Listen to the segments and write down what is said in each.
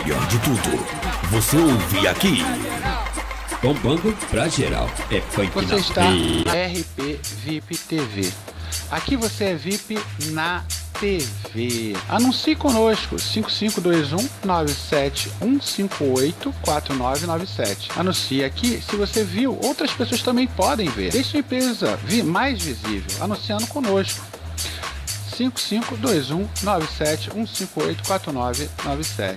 melhor de tudo, você ouve aqui. Bombando pra geral. É funk Você na está veia. RP VIP TV. Aqui você é VIP na TV. Anuncie conosco 5521-97158-4997. Anuncie aqui. Se você viu, outras pessoas também podem ver. Deixe sua empresa mais visível anunciando conosco. 5521-97158-4997.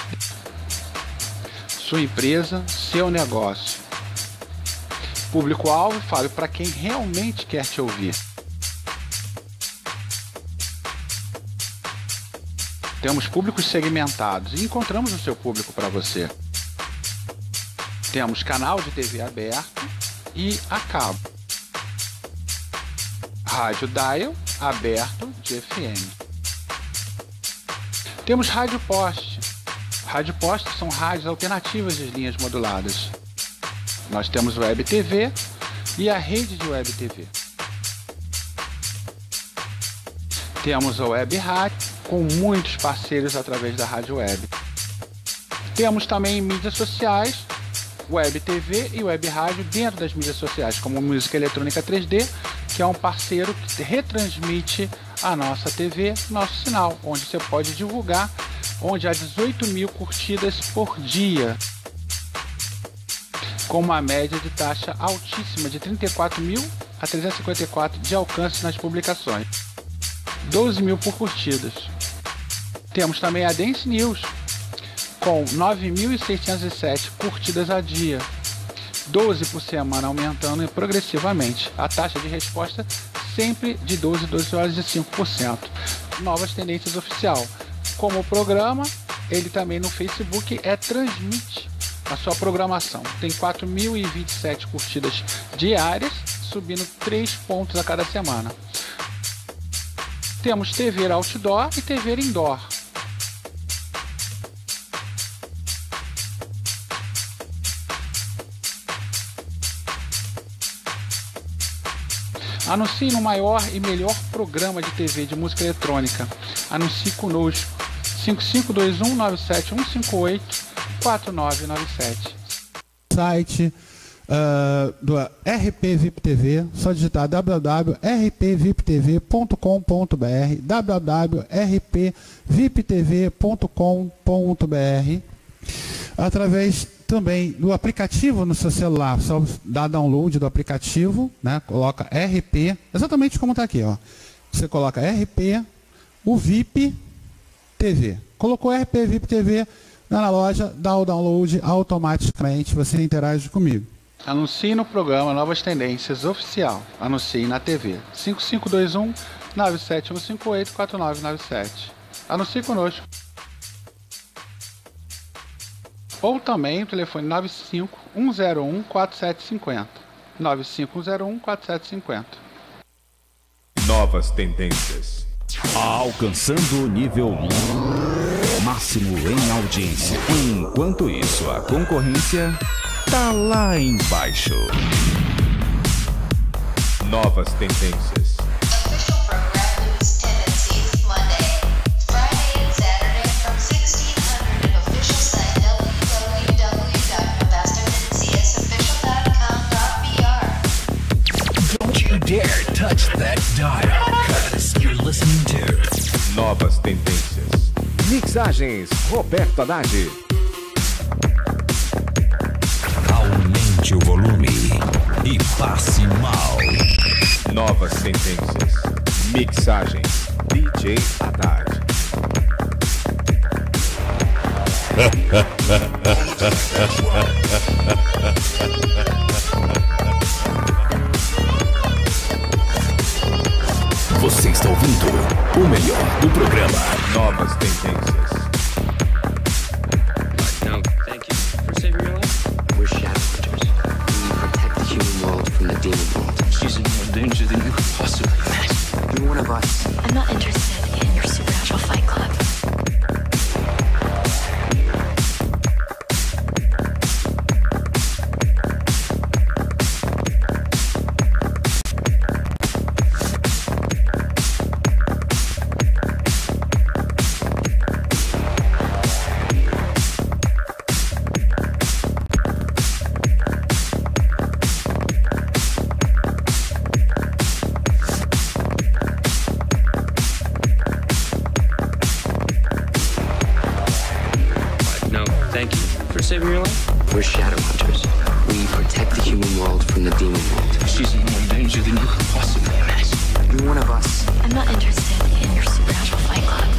Sua empresa, seu negócio. Público-alvo, fale para quem realmente quer te ouvir. Temos públicos segmentados e encontramos o seu público para você. Temos canal de TV aberto e a cabo. Rádio dial aberto de FM. Temos rádio poste. Rádio poste são rádios alternativas de linhas moduladas. Nós temos web TV e a rede de web TV. Temos a web rádio com muitos parceiros através da rádio web. Temos também mídias sociais, web TV e web rádio dentro das mídias sociais, como Música Eletrônica 3D, que é um parceiro que retransmite a nossa TV, nosso sinal, onde você pode divulgar, onde há 18 mil curtidas por dia, com uma média de taxa altíssima de 34 mil a 354 de alcance nas publicações, 12 mil por curtidas. Temos também a Dance News, com 9.607 curtidas a dia, 12 por semana, aumentando progressivamente. A taxa de resposta sempre de 12 horas e 5%. Novas tendências oficial. Como o programa, ele também no Facebook transmite a sua programação. Tem 4.027 curtidas diárias, subindo 3 pontos a cada semana. Temos TV outdoor e TV indoor. Anuncie no maior e melhor programa de TV de música eletrônica. Anuncie conosco. 5521-97158-4997. Site do RP VIP TV, só digitar www.rpviptv.com.br, www.rpviptv.com.br, através também do aplicativo no seu celular, só dá download do aplicativo, né? Coloca RP, exatamente como está aqui, ó. Você coloca RP, o VIP TV. Colocou RP VIP TV na loja, dá o download automaticamente, você interage comigo. Anuncie no programa Novas Tendências Oficial. Anuncie na TV. 5521-97158-4997. Anuncie conosco. Ou também o telefone 95101-4750. 95101-4750. Novas tendências. Alcançando o nível máximo em audiência. Enquanto isso, a concorrência tá lá embaixo. Novas tendências. Dare touch that dial, cause you're listening to Novas tendências. Mixagens Roberto Haddad. Aumente o volume e passe mal. Novas tendências. Mixagens DJ Haddad. Você está ouvindo o melhor do programa. Novas tendências. No, thank you. For saving your life? We're Shadowhunters. We protect the human world from the demon world. She's in more danger than you could possibly imagine. You're one of us. I'm not interested in your supernatural fight club. saving your life? We're shadow hunters. We protect the human world from the demon world. She's in more danger than you could possibly imagine. You're one of us. I'm not interested in your supernatural fight club.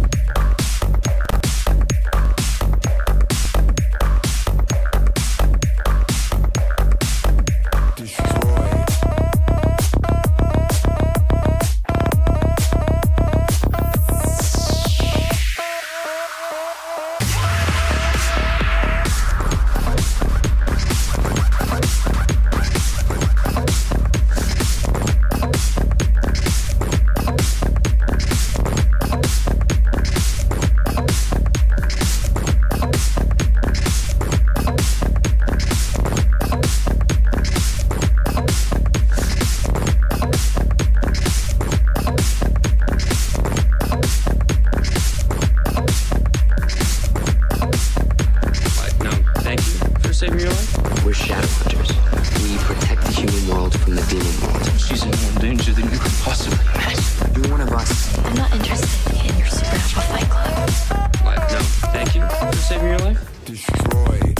We're shadow hunters. We protect the human world from the demon world. She's in more danger than you could possibly imagine. You're one of us. I'm not interested in your supernatural fight club. What? No, thank you for saving your life. Destroyed.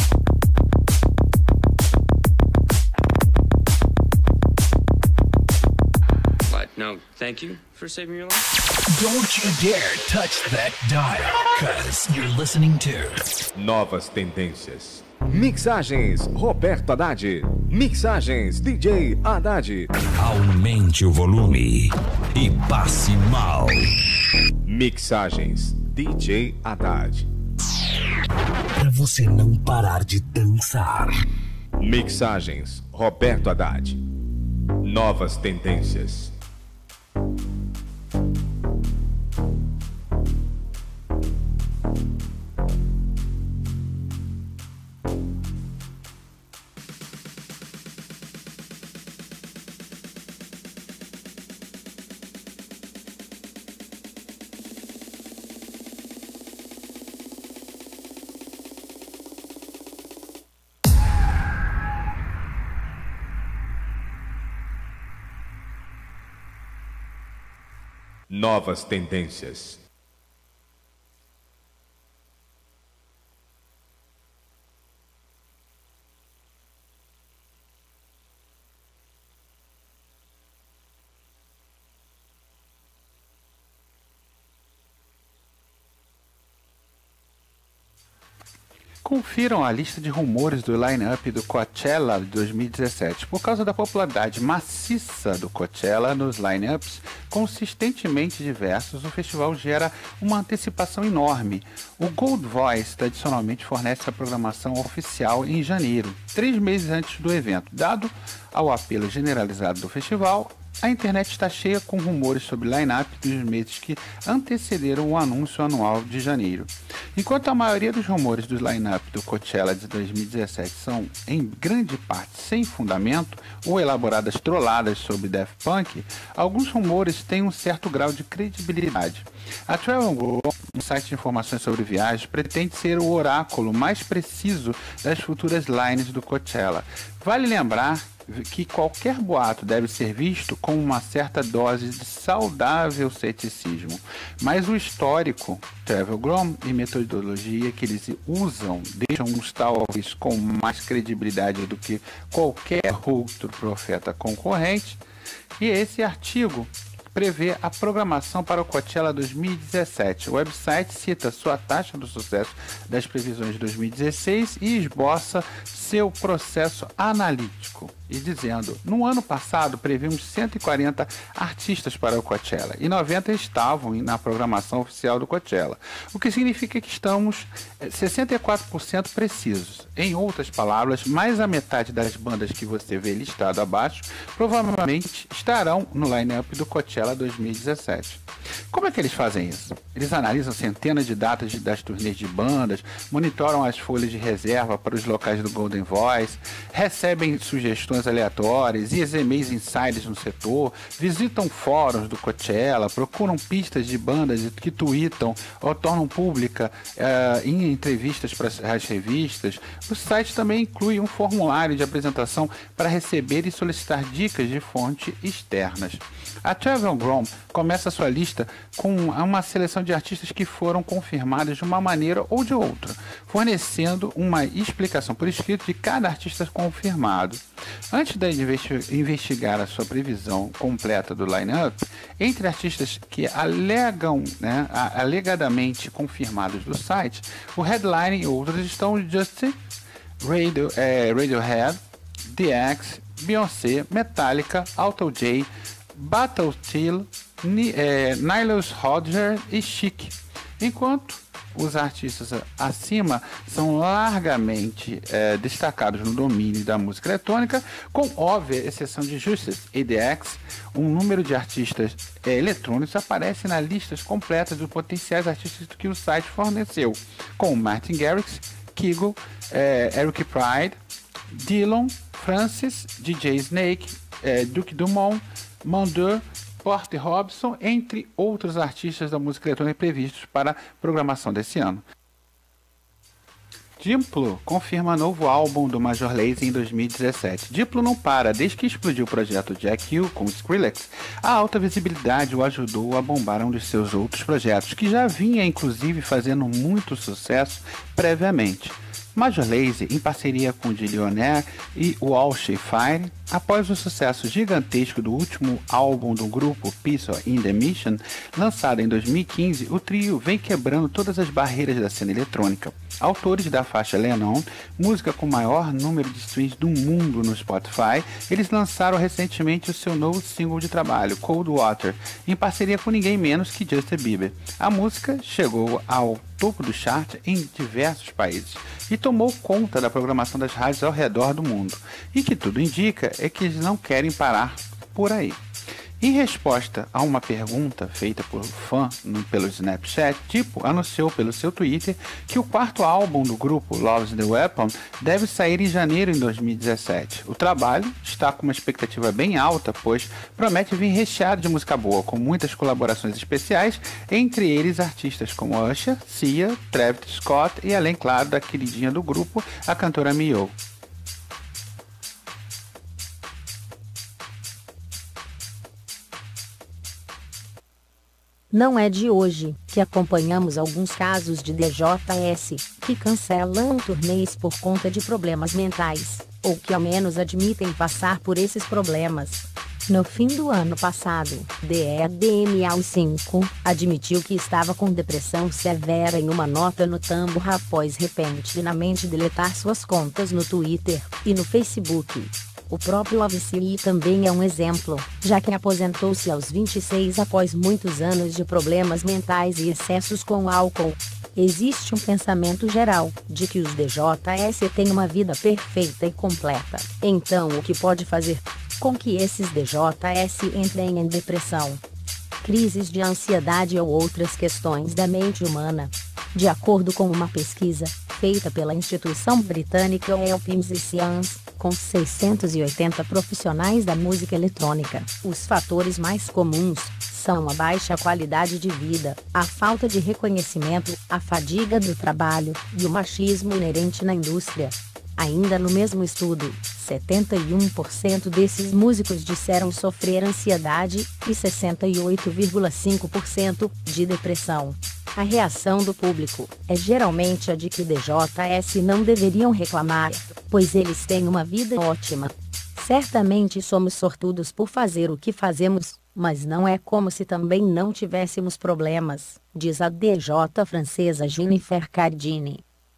What? No, thank you for saving your life. Don't you dare touch that dial, cause you're listening to Novas tendências. Mixagens Roberto Haddad. Mixagens DJ Haddad. Aumente o volume e passe mal. Mixagens DJ Haddad. Pra você não parar de dançar. Mixagens Roberto Haddad. Novas tendências. Novas tendências. Confiram a lista de rumores do line-up do Coachella de 2017. Por causa da popularidade maciça do Coachella nos line-ups consistentemente diversos, o festival gera uma antecipação enorme. O Gold Voice tradicionalmente fornece a programação oficial em janeiro, 3 meses antes do evento. Dado ao apelo generalizado do festival, a internet está cheia com rumores sobre line-up dos meses que antecederam o anúncio anual de janeiro. Enquanto a maioria dos rumores dos line-up do Coachella de 2017 são, em grande parte, sem fundamento ou elaboradas trolladas sobre Daft Punk, alguns rumores têm um certo grau de credibilidade. A Travel Go, um site de informações sobre viagens, pretende ser o oráculo mais preciso das futuras lines do Coachella. Vale lembrar que qualquer boato deve ser visto com uma certa dose de saudável ceticismo, mas o histórico, Travelgram e metodologia que eles usam deixam-nos talvez com mais credibilidade do que qualquer outro profeta concorrente, e esse artigo prevê a programação para o Coachella 2017. O website cita sua taxa do sucesso das previsões de 2016 e esboça seu processo analítico, e dizendo: no ano passado previmos 140 artistas para o Coachella e 90 estavam na programação oficial do Coachella, o que significa que estamos 64% precisos. Em outras palavras, mais a metade das bandas que você vê listado abaixo provavelmente estarão no line-up do Coachella 2017. Como é que eles fazem isso? Eles analisam centenas de datas das turnês de bandas, monitoram as folhas de reserva para os locais do Golden Voice, recebem sugestões aleatórias e e-mails insiders no setor, visitam fóruns do Coachella, procuram pistas de bandas que tweetam ou tornam pública em entrevistas para as revistas. O site também inclui um formulário de apresentação para receber e solicitar dicas de fontes externas. A Travelgram começa sua lista com uma seleção seleção de artistas que foram confirmados de uma maneira ou de outra, fornecendo uma explicação por escrito de cada artista confirmado. Antes de investigar a sua previsão completa do line-up, entre artistas que alegadamente confirmados do site, o headline e outros estão Justin, Radiohead, The X, Beyoncé, Metallica, Alto J, Battle Nile Rodgers e Chic, enquanto os artistas acima são largamente destacados no domínio da música eletrônica, com óbvia exceção de Justice e The X. Um número de artistas eletrônicos aparece nas listas completas dos potenciais artistas que o site forneceu, com Martin Garrix, Kygo, Eric Prydz, Dillon, Francis, DJ Snake, Duke Dumont, Mandur, Porter Robson, entre outros artistas da música eletrônica previstos para a programação desse ano. Diplo confirma novo álbum do Major Lazer em 2017. Diplo não para. Desde que explodiu o projeto Jack Hill com Skrillex, a alta visibilidade o ajudou a bombar um dos seus outros projetos, que já vinha inclusive fazendo muito sucesso previamente. Major Lazer, em parceria com Dillionaire e Walsh Fire, após o sucesso gigantesco do último álbum do grupo Peace in the Mission, lançado em 2015, o trio vem quebrando todas as barreiras da cena eletrônica. Autores da faixa Lennon, música com o maior número de streams do mundo no Spotify, eles lançaram recentemente o seu novo single de trabalho, Cold Water, em parceria com ninguém menos que Justin Bieber. A música chegou ao topo do chart em diversos países e tomou conta da programação das rádios ao redor do mundo. E que tudo indica é que eles não querem parar por aí. Em resposta a uma pergunta feita por fã pelo Snapchat, Diplo anunciou pelo seu Twitter que o quarto álbum do grupo, Love's the Weapon, deve sair em janeiro de 2017. O trabalho está com uma expectativa bem alta, pois promete vir recheado de música boa, com muitas colaborações especiais, entre eles artistas como Usher, Sia, Travis Scott e, além, claro, da queridinha do grupo, a cantora Mio. Não é de hoje que acompanhamos alguns casos de DJs que cancelam turnês por conta de problemas mentais, ou que ao menos admitem passar por esses problemas. No fim do ano passado, DMAO5 admitiu que estava com depressão severa em uma nota no Tumblr após repentinamente deletar suas contas no Twitter e no Facebook. O próprio Lovesy também é um exemplo, já que aposentou-se aos 26 após muitos anos de problemas mentais e excessos com álcool. Existe um pensamento geral de que os DJs têm uma vida perfeita e completa. Então, o que pode fazer com que esses DJs entrem em depressão, crises de ansiedade ou outras questões da mente humana? De acordo com uma pesquisa feita pela instituição britânica Helping Science, com 680 profissionais da música eletrônica, os fatores mais comuns são a baixa qualidade de vida, a falta de reconhecimento, a fadiga do trabalho e o machismo inerente na indústria. Ainda no mesmo estudo, 71% desses músicos disseram sofrer ansiedade e 68,5% de depressão. A reação do público é geralmente a de que DJs não deveriam reclamar, pois eles têm uma vida ótima. Certamente somos sortudos por fazer o que fazemos, mas não é como se também não tivéssemos problemas, diz a DJ francesa Jennifer Cardini.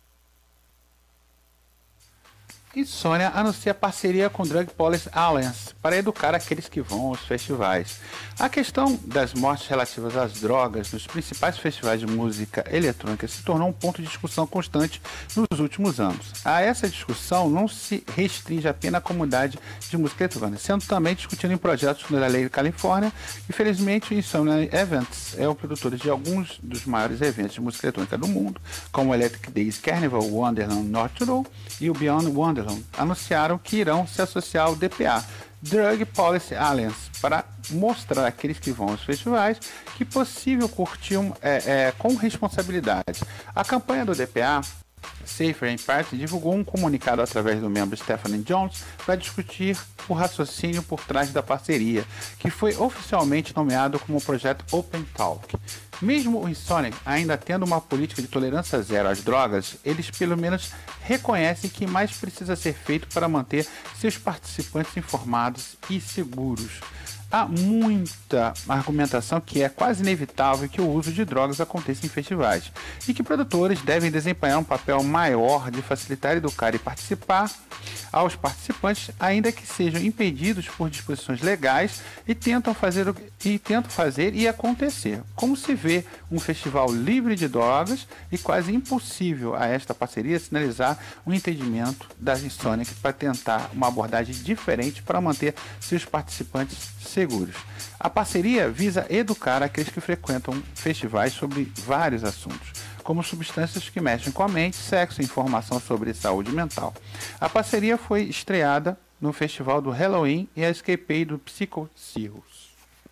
E Sônia anuncia parceria com Drug Policy Alliance para educar aqueles que vão aos festivais. A questão das mortes relativas às drogas nos principais festivais de música eletrônica se tornou um ponto de discussão constante nos últimos anos. Essa discussão não se restringe apenas à comunidade de música eletrônica, sendo também discutida em projetos da lei da Califórnia. Infelizmente, o Insomnia Events é o produtor de alguns dos maiores eventos de música eletrônica do mundo, como o Electric Days Carnival, Wonderland Natural e o Beyond Wonderland, anunciaram que irão se associar ao DPA, Drug Policy Alliance, para mostrar àqueles que vão aos festivais que é possível curtir com responsabilidade. A campanha do DPA Safer Party divulgou um comunicado através do membro Stephanie Jones para discutir o raciocínio por trás da parceria, que foi oficialmente nomeado como o projeto Open Talk. Mesmo o Insomniac ainda tendo uma política de tolerância zero às drogas, eles pelo menos reconhecem que mais precisa ser feito para manter seus participantes informados e seguros. Há muita argumentação que é quase inevitável que o uso de drogas aconteça em festivais e que produtores devem desempenhar um papel maior de facilitar, educar e participar aos participantes, ainda que sejam impedidos por disposições legais e tentam fazer e acontecer. Como se vê um festival livre de drogas e quase impossível a esta parceria sinalizar um entendimento da Insomniac para tentar uma abordagem diferente para manter seus participantes seguros. A parceria visa educar aqueles que frequentam festivais sobre vários assuntos, como substâncias que mexem com a mente, sexo e informação sobre saúde mental. A parceria foi estreada no festival do Halloween e a Escape do Psycho Cirrus.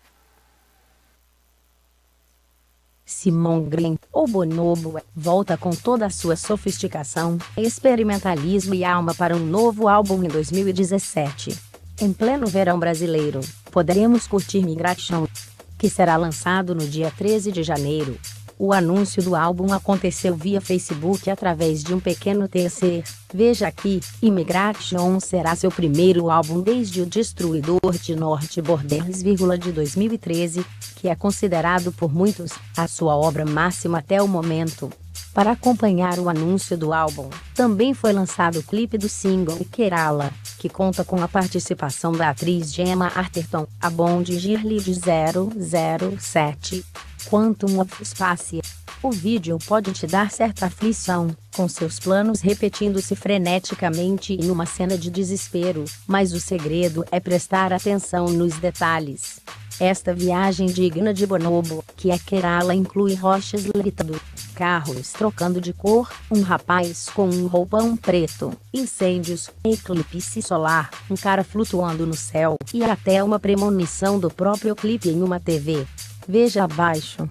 Simon Green, ou Bonobo, volta com toda a sua sofisticação, experimentalismo e alma para um novo álbum em 2017. Em pleno verão brasileiro, poderemos curtir Migration, que será lançado no dia 13 de janeiro. O anúncio do álbum aconteceu via Facebook através de um pequeno teaser. Veja aqui, Immigration será seu primeiro álbum desde o Destruidor de Norte Borders, de 2013, que é considerado por muitos a sua obra máxima até o momento. Para acompanhar o anúncio do álbum, também foi lançado o clipe do single Kerala, que conta com a participação da atriz Gemma Arterton, a Bond Girl de 007, Quantum of Space. O vídeo pode te dar certa aflição, com seus planos repetindo-se freneticamente em uma cena de desespero, mas o segredo é prestar atenção nos detalhes. Esta viagem digna de Bonobo, que é Kerala, inclui rochas levitando, carros trocando de cor, um rapaz com um roupão preto, incêndios, eclipse solar, um cara flutuando no céu e até uma premonição do próprio clipe em uma TV. Veja abaixo.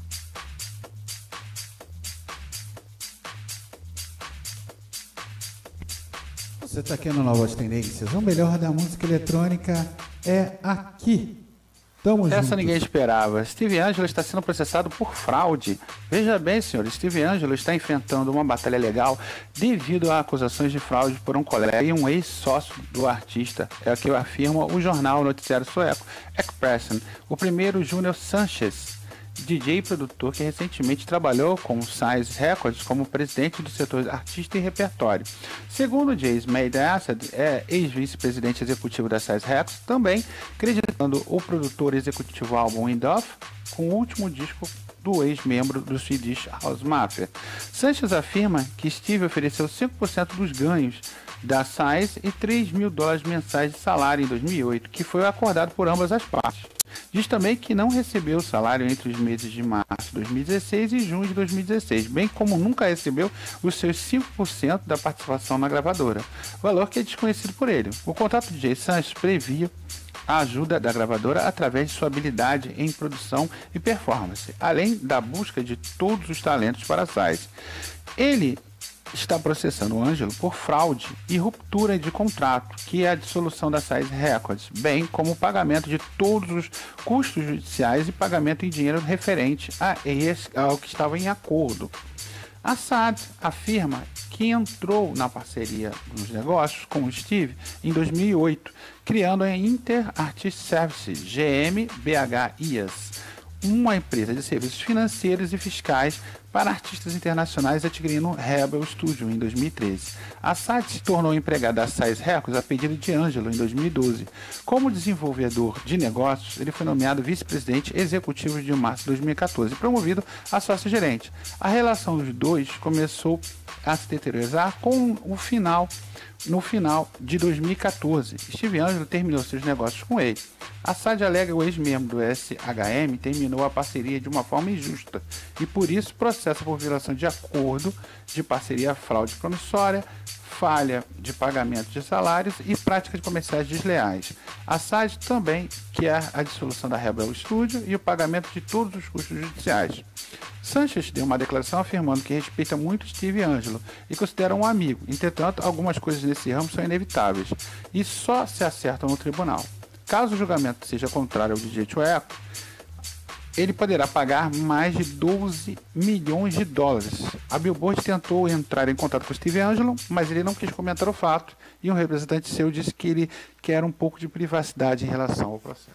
Você está aqui no Novas Tendências. O melhor da música eletrônica é aqui. Essa ninguém esperava. Steve Angelo está sendo processado por fraude. Veja bem, senhor, Steve Angelo está enfrentando uma batalha legal devido a acusações de fraude por um colega e um ex-sócio do artista, é o que afirma o jornal noticiário sueco Expressen. O primeiro, Junior Sanchez, DJ e produtor que recentemente trabalhou com o Size Records como presidente do setor artista e repertório. Segundo James Meidasad, ex-vice-presidente executivo da Size Records, também acreditando o produtor executivo álbum Wind Off com o último disco do ex-membro do Swedish House Mafia. Sanchez afirma que Steve ofereceu 5% dos ganhos da Size e $3 mil mensais de salário em 2008, que foi acordado por ambas as partes. Diz também que não recebeu o salário entre os meses de março de 2016 e junho de 2016, bem como nunca recebeu os seus 5% da participação na gravadora, valor que é desconhecido por ele. O contrato de Jay Sanchez previa a ajuda da gravadora através de sua habilidade em produção e performance, além da busca de todos os talentos para a Size. Ele está processando o Angelo por fraude e ruptura de contrato, que é a dissolução da Size Records, bem como o pagamento de todos os custos judiciais e pagamento em dinheiro referente ao que estava em acordo. A SAD afirma que entrou na parceria dos negócios com o Steve em 2008, criando a Inter Artist Services, GmbH-IAS, uma empresa de serviços financeiros e fiscais para artistas internacionais, adquirindo Rebel Studio em 2013. A SAD se tornou empregada da Size Records a pedido de Angelo em 2012. Como desenvolvedor de negócios, ele foi nomeado vice-presidente executivo de março de 2014 e promovido a sócio-gerente. A relação dos dois começou a se deteriorar no final de 2014. Steve Angelo terminou seus negócios com ele. A SAD alega que o ex-membro do SHM terminou a parceria de uma forma injusta e por isso processa por violação de acordo de parceria, fraude promissória, falha de pagamento de salários e práticas comerciais desleais. Assange também quer a dissolução da Rebel Studio e o pagamento de todos os custos judiciais. Sanchez deu uma declaração afirmando que respeita muito Steve Angelo e considera um amigo. Entretanto, algumas coisas nesse ramo são inevitáveis e só se acertam no tribunal. Caso o julgamento seja contrário ao DJ Tcheco, ele poderá pagar mais de 12 milhões de dólares. A Billboard tentou entrar em contato com o Steve Angelo, mas ele não quis comentar o fato e um representante seu disse que ele quer um pouco de privacidade em relação ao processo.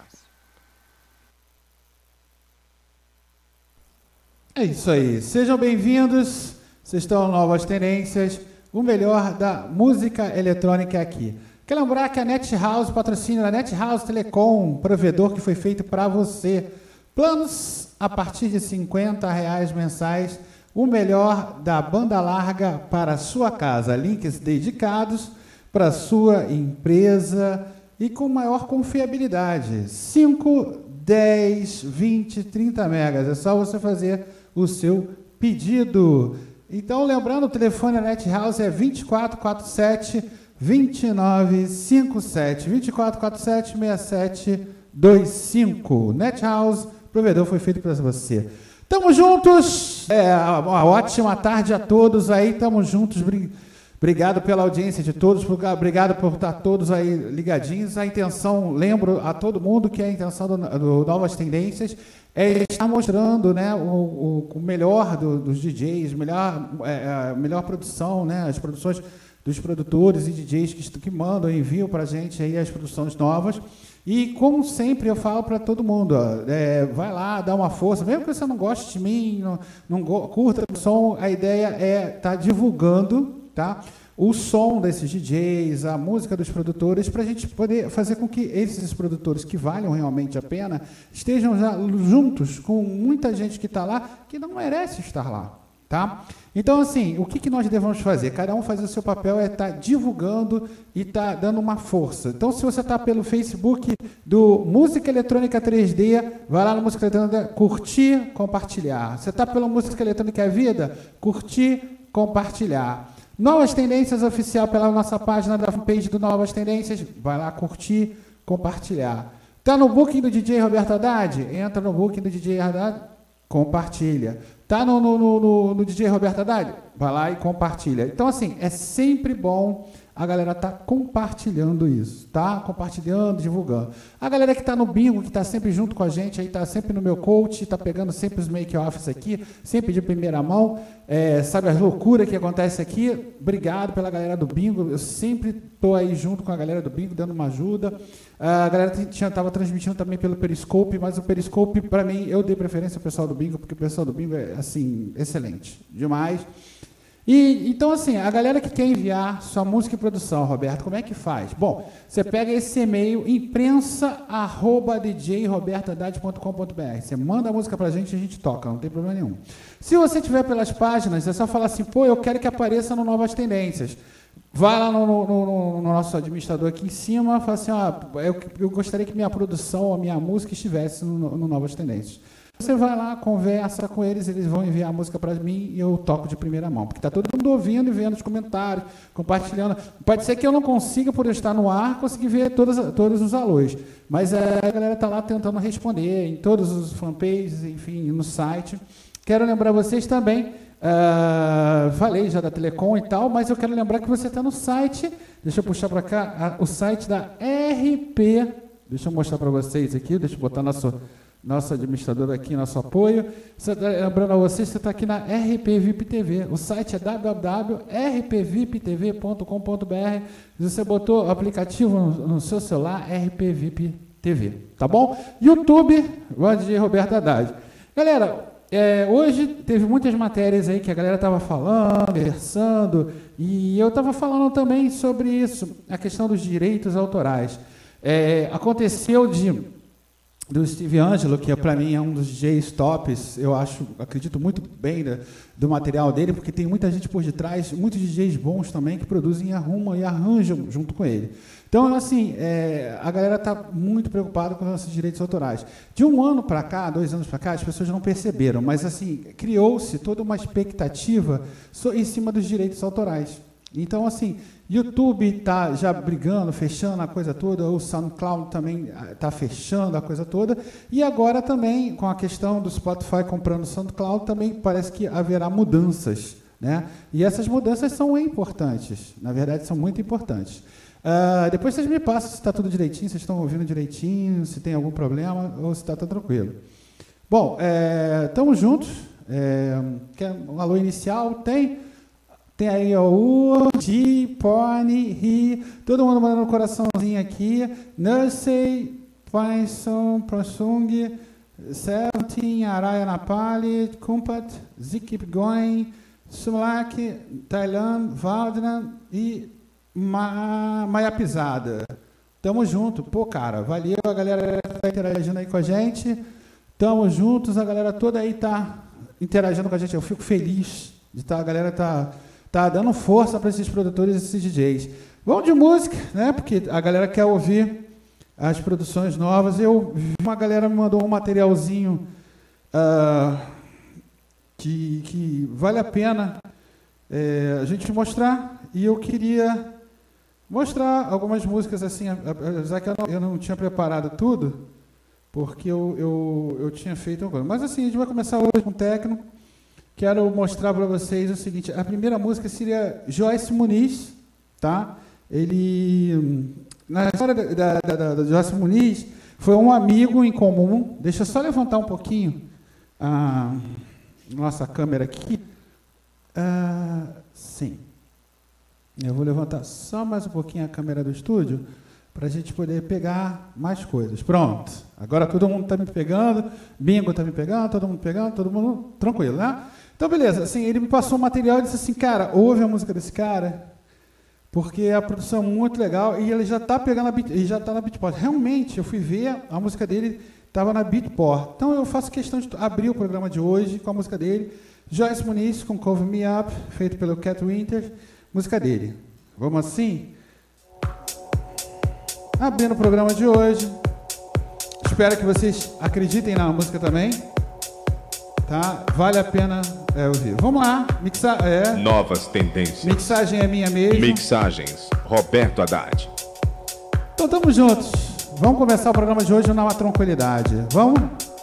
É isso aí. Sejam bem-vindos. Vocês estão em Novas Tendências. O melhor da música eletrônica aqui. Quero lembrar que a NetHouse, patrocínio da NetHouse Telecom, provedor que foi feito para você. Planos a partir de R$50 mensais, o melhor da banda larga para a sua casa. Links dedicados para a sua empresa e com maior confiabilidade. 5, 10, 20, 30 megas. É só você fazer o seu pedido. Então, lembrando, o telefone da NetHouse é 2447-2957. 2447-6725. NetHouse, provedor foi feito para você. Tamo juntos. Uma ótima tarde a todos aí. Tamo juntos. Obrigado pela audiência de todos. Obrigado por estar todos aí ligadinhos. A intenção, lembro a todo mundo que a intenção do Novas Tendências é estar mostrando, né, o melhor dos DJs, melhor produção, né, as produções dos produtores e DJs que mandam e enviam para a gente aí as produções novas. E, como sempre, eu falo para todo mundo, vai lá, dá uma força, mesmo que você não goste de mim, não curta o som, a ideia é estar divulgando, tá, o som desses DJs, a música dos produtores, para a gente poder fazer com que esses produtores que valham realmente a pena estejam já juntos com muita gente que está lá, que não merece estar lá. Tá? Então, assim, o que nós devemos fazer? Cada um fazer o seu papel, é estar divulgando e estar dando uma força. Então, se você está pelo Facebook do Música Eletrônica 3D, vai lá no Música Eletrônica, curtir, compartilhar. Você está pelo Música Eletrônica Vida, curtir, compartilhar. Novas Tendências Oficial pela nossa página da fanpage do Novas Tendências, vai lá curtir, compartilhar. Está no booking do DJ Roberto Haddad? Entra no booking do DJ Haddad, compartilha. Tá no DJ Roberto Haddad? Vai lá e compartilha. Então, assim, é sempre bom a galera tá compartilhando isso, tá? Compartilhando, divulgando. A galera que está no bingo, que está sempre junto com a gente, aí está sempre no meu coach, está pegando sempre os make-offs aqui, sempre de primeira mão, sabe as loucuras que acontece aqui? Obrigado pela galera do bingo, eu sempre estou aí junto com a galera do bingo, dando uma ajuda. A galera estava transmitindo também pelo Periscope, mas o Periscope, para mim, eu dei preferência ao pessoal do bingo, porque o pessoal do bingo é, assim, excelente, demais. E, então, assim, a galera que quer enviar sua música e produção, Roberto, como é que faz? Bom, você pega esse e-mail, imprensa@djrobertohaddad.com.br. Você manda a música pra gente e a gente toca, não tem problema nenhum. Se você tiver pelas páginas, é só falar assim, pô, eu quero que apareça no Novas Tendências. Vai lá no nosso administrador aqui em cima, fala assim, eu gostaria que minha produção, a minha música estivesse no Novas Tendências. Você vai lá, conversa com eles, eles vão enviar a música para mim e eu toco de primeira mão. Porque está todo mundo ouvindo e vendo os comentários, compartilhando. Pode ser que eu não consiga, por eu estar no ar, conseguir ver todos os alôs. Mas a galera está lá tentando responder em todos os fanpages, enfim, no site. Quero lembrar vocês também, falei já da Telecom e tal, mas eu quero lembrar que você está no site, deixa eu puxar para cá, o site da RP, deixa eu mostrar para vocês aqui, deixa eu botar nosso administrador aqui, nosso apoio. Lembrando a vocês, você está aqui na RP VIP TV. O site é www.rpviptv.com.br. Você botou o aplicativo no seu celular, RP VIP TV. Tá bom? YouTube, DJ Roberto Haddad. Galera, hoje teve muitas matérias aí que a galera estava falando, conversando, e eu estava falando também sobre isso, a questão dos direitos autorais. Aconteceu do Steve Angelo, que para mim é um dos DJs tops, eu acredito muito bem do material dele, porque tem muita gente por detrás, muitos DJs bons também, que produzem e arranjam junto com ele. Então, assim, a galera está muito preocupada com os nossos direitos autorais. De 1 ano para cá, 2 anos para cá, as pessoas não perceberam, mas assim, criou-se toda uma expectativa em cima dos direitos autorais. Então, assim, YouTube está já brigando, fechando a coisa toda, o SoundCloud também está fechando a coisa toda, e agora também, com a questão do Spotify comprando o SoundCloud, também parece que haverá mudanças, né? E essas mudanças são importantes, na verdade são muito importantes. Depois vocês me passam se está tudo direitinho, se estão ouvindo direitinho, se tem algum problema ou se está tudo tranquilo. Bom, estamos juntos. Quer um alô inicial? Tem aí o G, Pony, Ri, todo mundo mandando um coraçãozinho aqui. Nursey, Python, Prosung, Seltin, Araya Napali, Kumpat, Zikip Going, Sumlak, Thailand, Valdran e Maia Pisada. Tamo junto. Pô, cara, valeu a galera que tá interagindo aí com a gente. Tamo juntos, a galera toda aí tá interagindo com a gente. Eu fico feliz de estar, a galera tá dando força para esses produtores e esses DJs. Vamos de música, né? Porque a galera quer ouvir as produções novas. Eu vi uma galera me mandou um materialzinho que vale a pena a gente mostrar, e eu queria mostrar algumas músicas assim, apesar que eu não tinha preparado tudo, porque eu tinha feito uma coisa. Mas assim, a gente vai começar hoje com techno. Quero mostrar para vocês o seguinte: a primeira música seria Joyce Muniz, tá? Ele, na história da Joyce Muniz, foi um amigo em comum. Deixa eu só levantar um pouquinho a nossa câmera aqui. Sim. Eu vou levantar só mais um pouquinho a câmera do estúdio para a gente poder pegar mais coisas. Pronto. Agora todo mundo está me pegando, Bingo está me pegando, todo mundo tranquilo, né? Então, beleza. Assim, ele me passou o material e disse assim, cara, ouve a música desse cara, porque a produção é muito legal e ele já está pegando ele já está na Beatport. Realmente, eu fui ver, a música dele estava na Beatport. Então, eu faço questão de abrir o programa de hoje com a música dele, Joyce Muniz, com Cover Me Up, feito pelo Cat Winter, música dele. Vamos assim? Abrindo o programa de hoje. Espero que vocês acreditem na música também. Tá? Vale a pena ouvir. Vamos lá. Novas tendências. Mixagem é minha mesmo. Mixagens, Roberto Haddad. Então, estamos juntos. Vamos começar o programa de hoje numa tranquilidade. Vamos?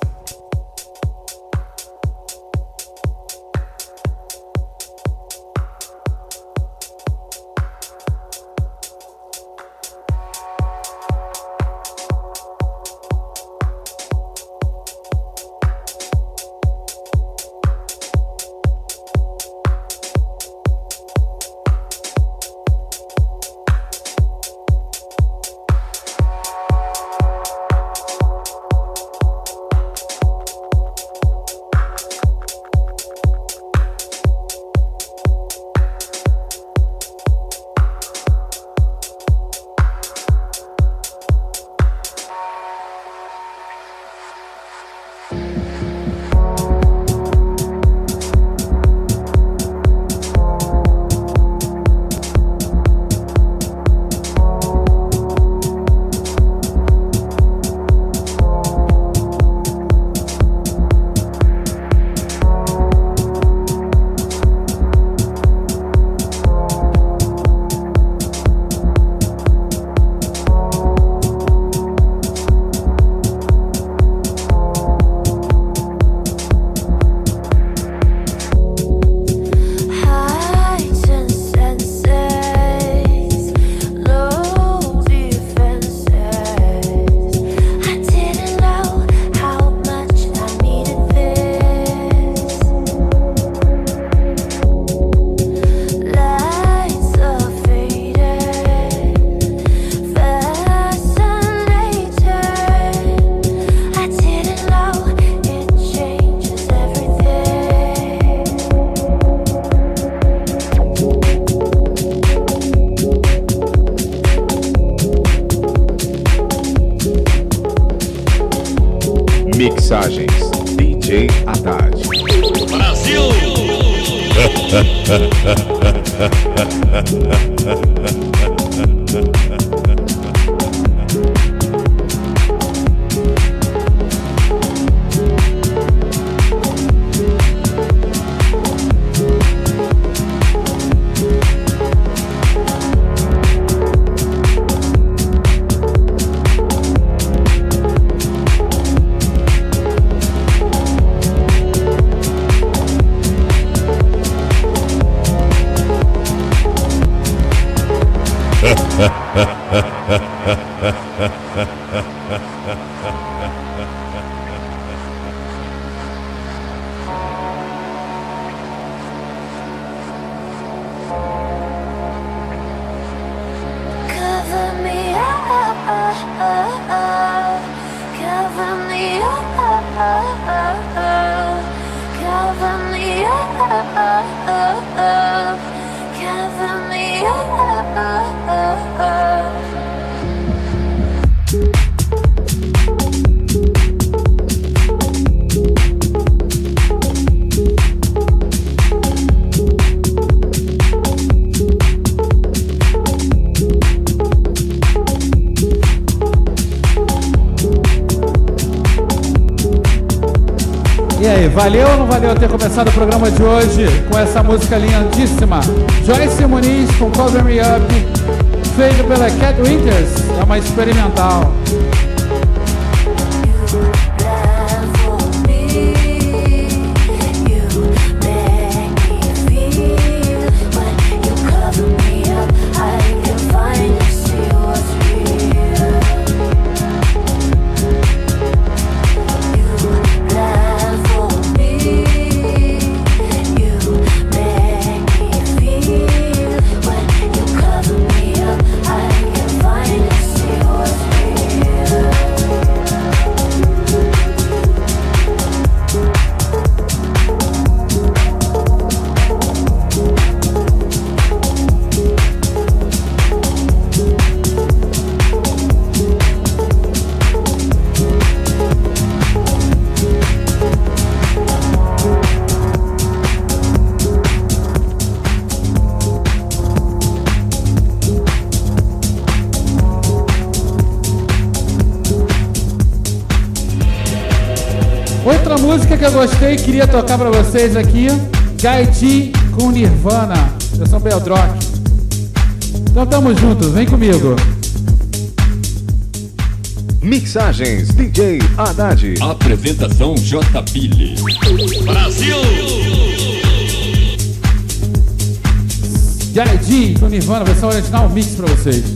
Mixagens DJ Haddad. Brasil! E aí, valeu ou não valeu ter começado o programa de hoje com essa música lindíssima? Joyce Muniz com Cover Me Up, feito pela Cat Winters, é uma experimental. Outra música que eu gostei e queria tocar pra vocês aqui, Guy G com Nirvana, versão Beldrock. Então tamo juntos, vem comigo. Mixagens DJ Haddad. Apresentação J. Billy. Brasil! Guy G com Nirvana, versão original mix pra vocês.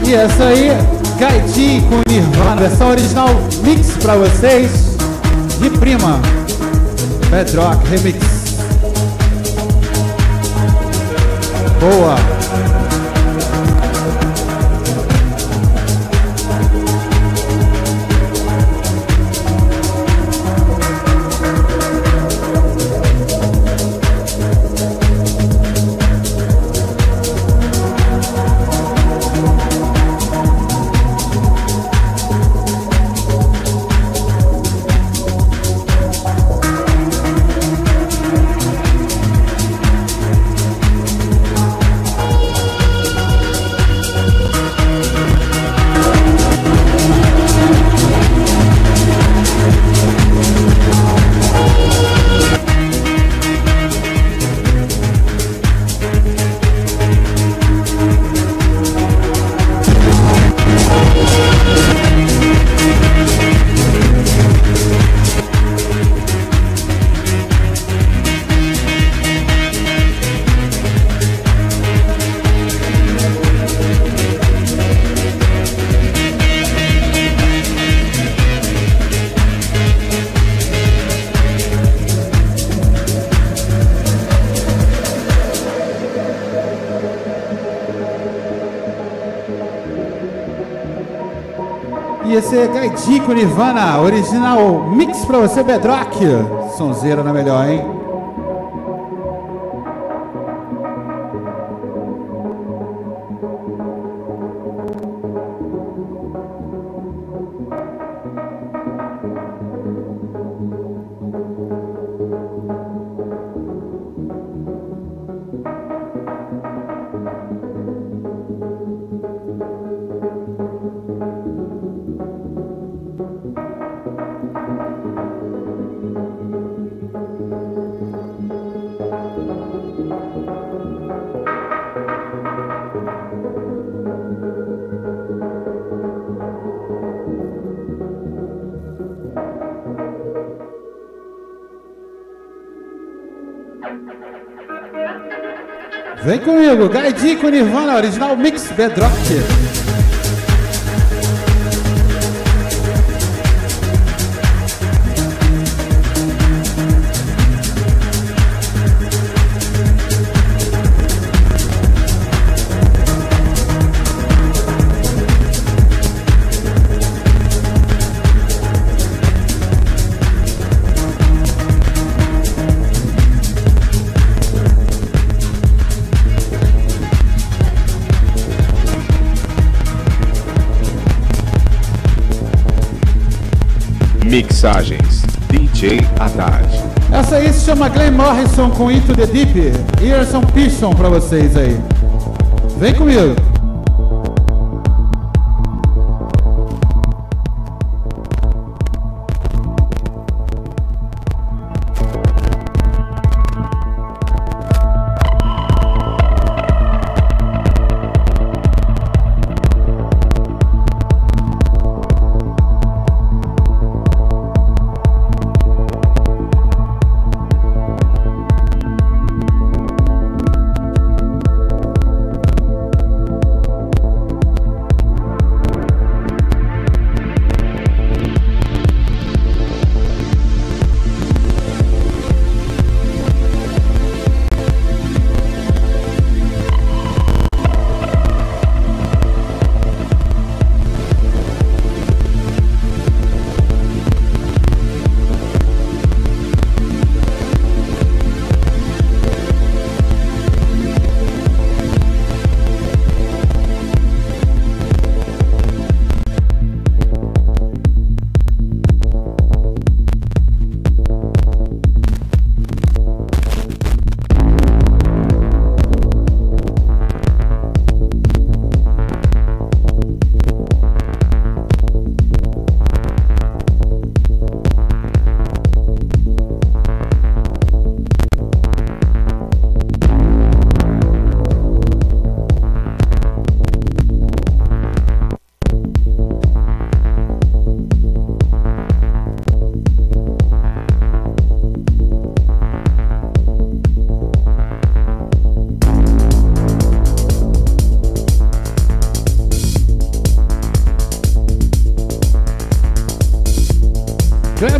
E essa aí, Gaidi com Nirvana, versão original mix pra vocês, de prima, Bedrock Remix. Boa! E esse é Gaidi com Nirvana, original mix pra você, Bedrock. Sonzeira na melhor, hein? Vem comigo, Gaidi com Nirvana, original mix Bedrock. Mixagens DJ Haddad. Essa aí se chama Glenn Morrison com Into the Deep. Earson Pearson pra vocês aí. Vem comigo.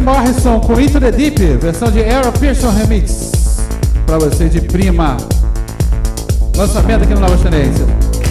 Morrison com Into the Deep, versão de Aaron Pearson Remix. Pra você de prima. Lançamento aqui no Novas Tendências.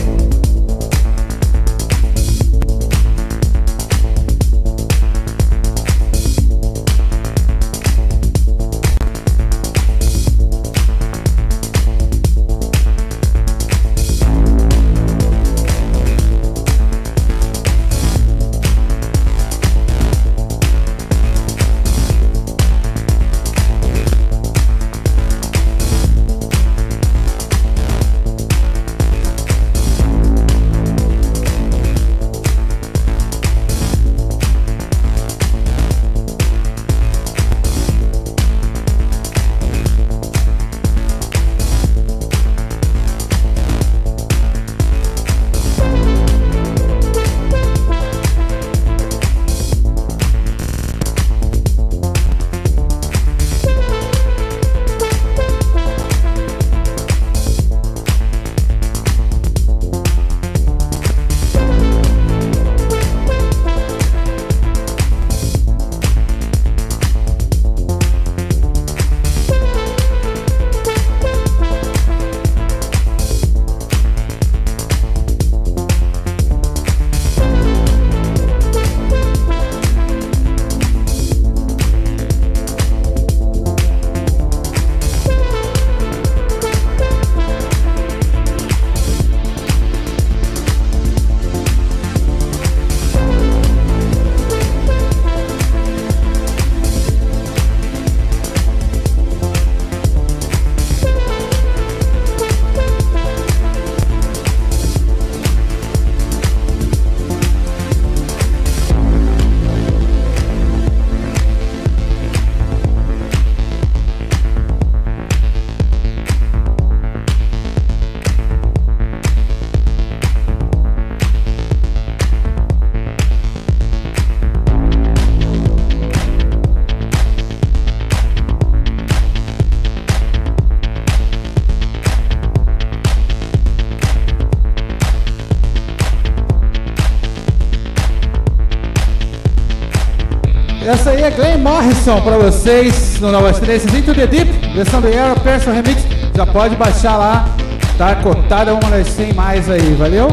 Essa aí é Glenn Morrison pra vocês no Novas Tendências Into the Deep, versão do Aaron Pearson Remix. Já pode baixar lá, tá cotada uma das 100 mais aí, valeu?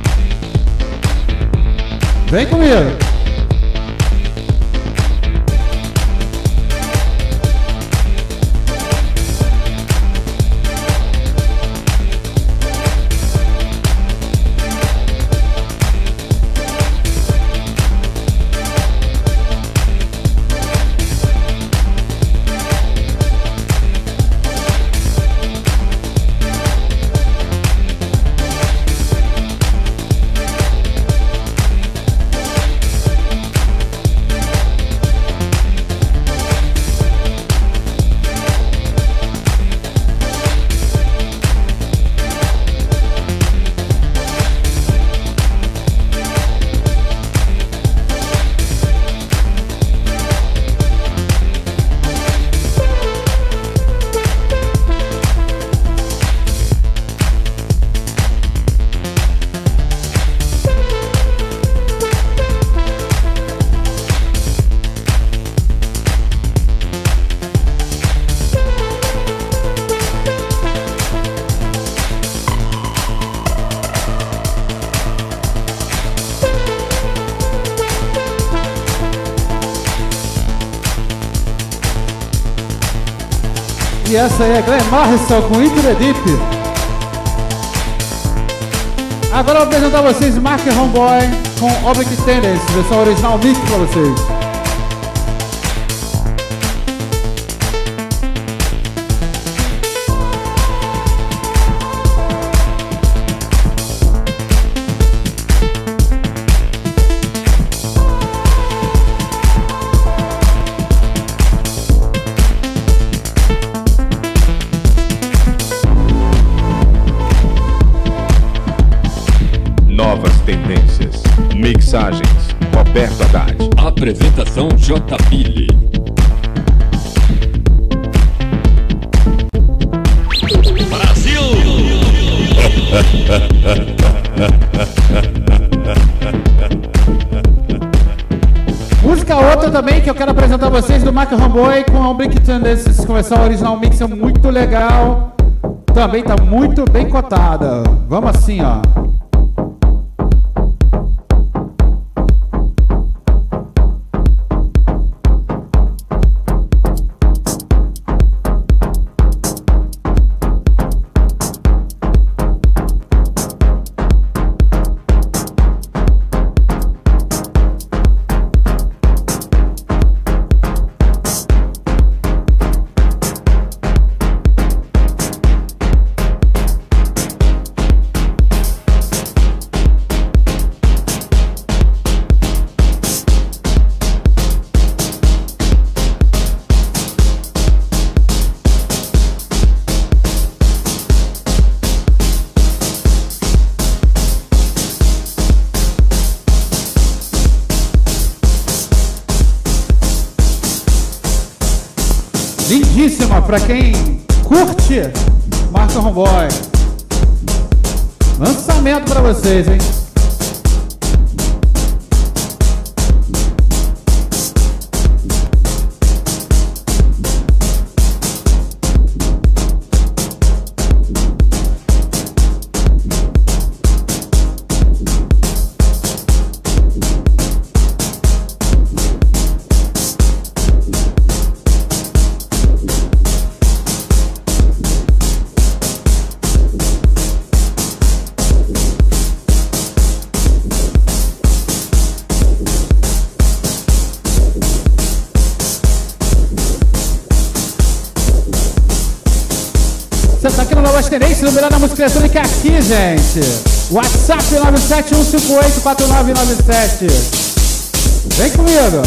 Vem comigo! E essa aí é Glenn Morrison com Into the Deep. Agora eu vou apresentar a vocês Mark Homeboy com Object Tendency, versão original mix pra vocês. Tendências, mixagens, Roberto Haddad. Apresentação J. Billy. Brasil! Música outra também que eu quero apresentar apresentar vocês do Mark Homeboy com a Brickton desse comercial original mix, é muito legal. Também tá muito bem cotada. Vamos assim, ó. Lindíssima pra quem curte Mark Homeboy. Lançamento pra vocês, hein? Você tá aqui no Novas Tendências, o melhor da música eletrônica é aqui, gente. WhatsApp 971584997. Vem comigo.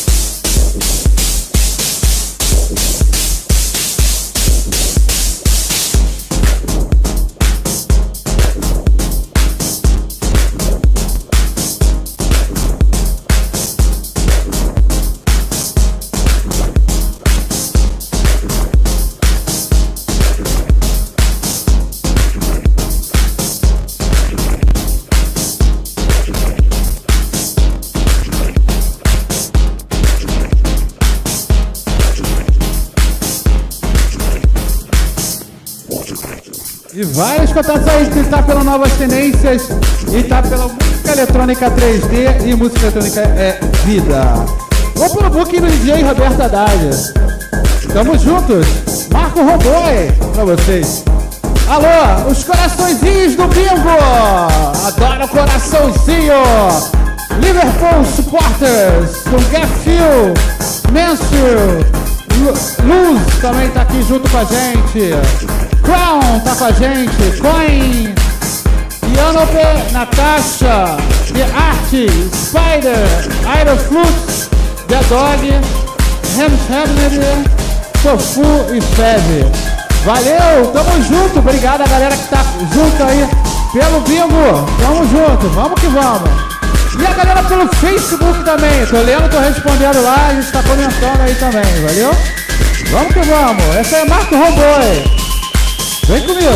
E vários contatos aí, que tá pela Novas Tendências e tá pela música eletrônica 3D e música eletrônica é vida. Ou pelo booking do DJ Roberto Haddad. Tamo juntos. Mark Homeboy pra vocês. Alô, os coraçõezinhos do bingo. Adoro coraçãozinho. Liverpool Supporters com Gaffil, Mansfield, Luz também tá aqui junto com a gente. Crown tá com a gente, Coin, Yanope, Natasha, The Art, Spider, Aeroflux, The Dog, Hamner, Tofu e Feve. Valeu, tamo junto, obrigado a galera que tá junto aí pelo bingo, tamo junto, vamos que vamos. E a galera pelo Facebook também, tô lendo, tô respondendo lá, a gente tá comentando aí também, valeu? Vamos que vamos, essa é Mark Homeboy. Vem comigo!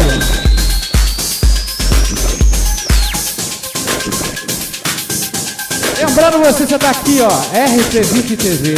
Lembrando você tá aqui, ó, RP20 TV.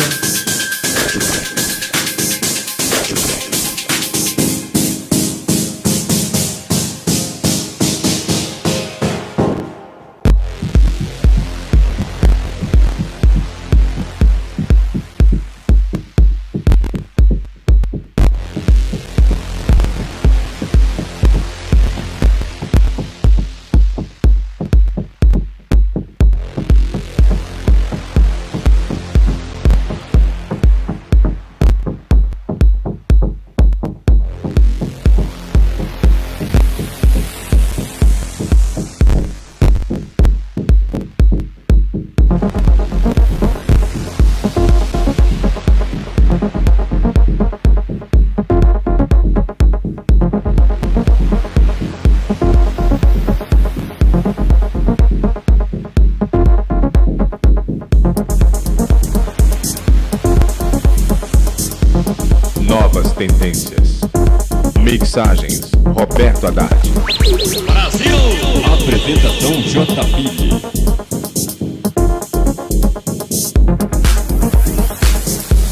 Tendências. Mixagens Roberto Haddad. Brasil! Apresentação JP.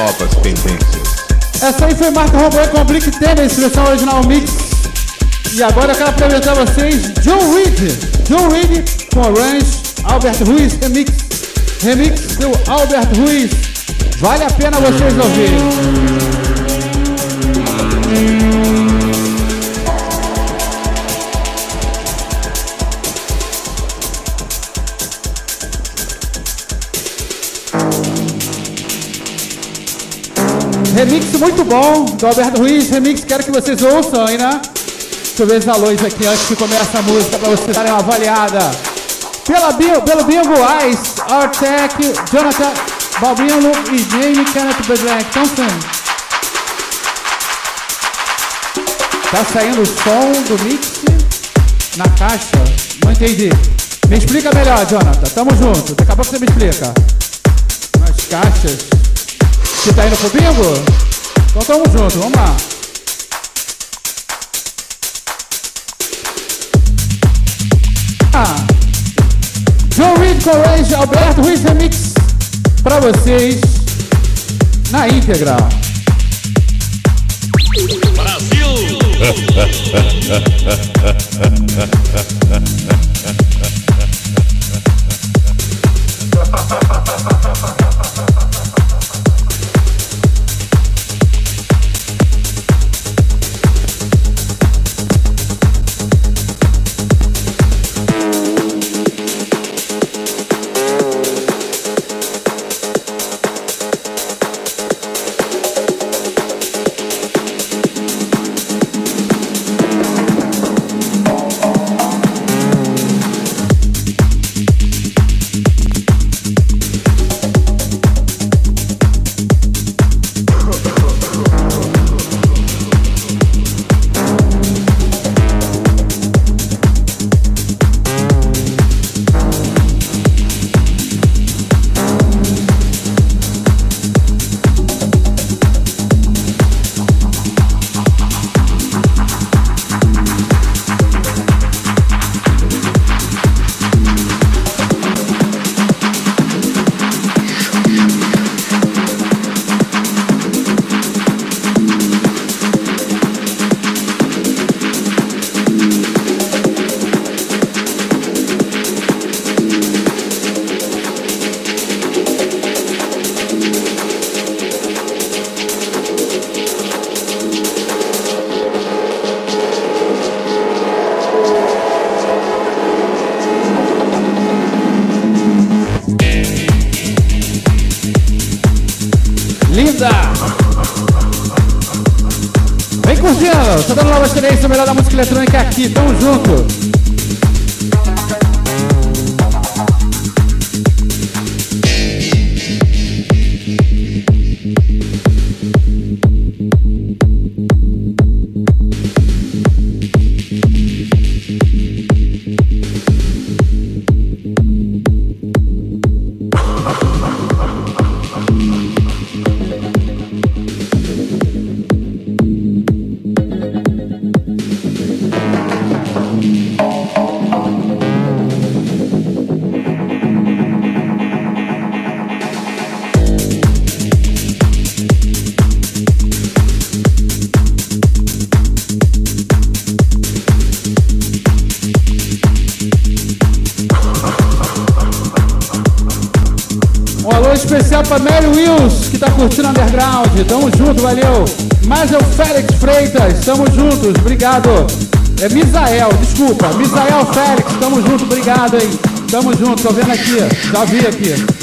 Novas tendências. Essa aí foi Marco Romboy com Blink Tennis, versão original mix. E agora eu quero apresentar a vocês John Reed com Orange, Albert Ruiz remix do Albert Ruiz. Vale a pena vocês ouvirem. Remix muito bom do Alberto Ruiz, remix, quero que vocês ouçam aí, né? Deixa eu ver essa luz aqui antes que comece a música para vocês darem uma avaliada. Pelo Bingo Ice, Artec, Jonathan Balbino e Jamie Kenneth Bedrank. Então sim. Tá saindo o som do mix na caixa? Não entendi. Me explica melhor, Jonathan. Tamo junto. Daqui a pouco você me explica. Nas caixas. Você tá indo pro bingo? Então tamo junto, vamos lá. John Reed com Orange, Alberto Ruiz remix pra vocês na íntegra. Brasil! Vem curtindo, tô dando nova experiência, o melhor da música eletrônica aqui, tamo junto. Especial pra Mary Wills, que tá curtindo Underground. Tamo junto, valeu. Mais é o Félix Freitas, tamo juntos, obrigado. É Misael, desculpa, Misael Félix, tamo junto, obrigado aí. Tamo junto, tô vendo aqui, já vi aqui.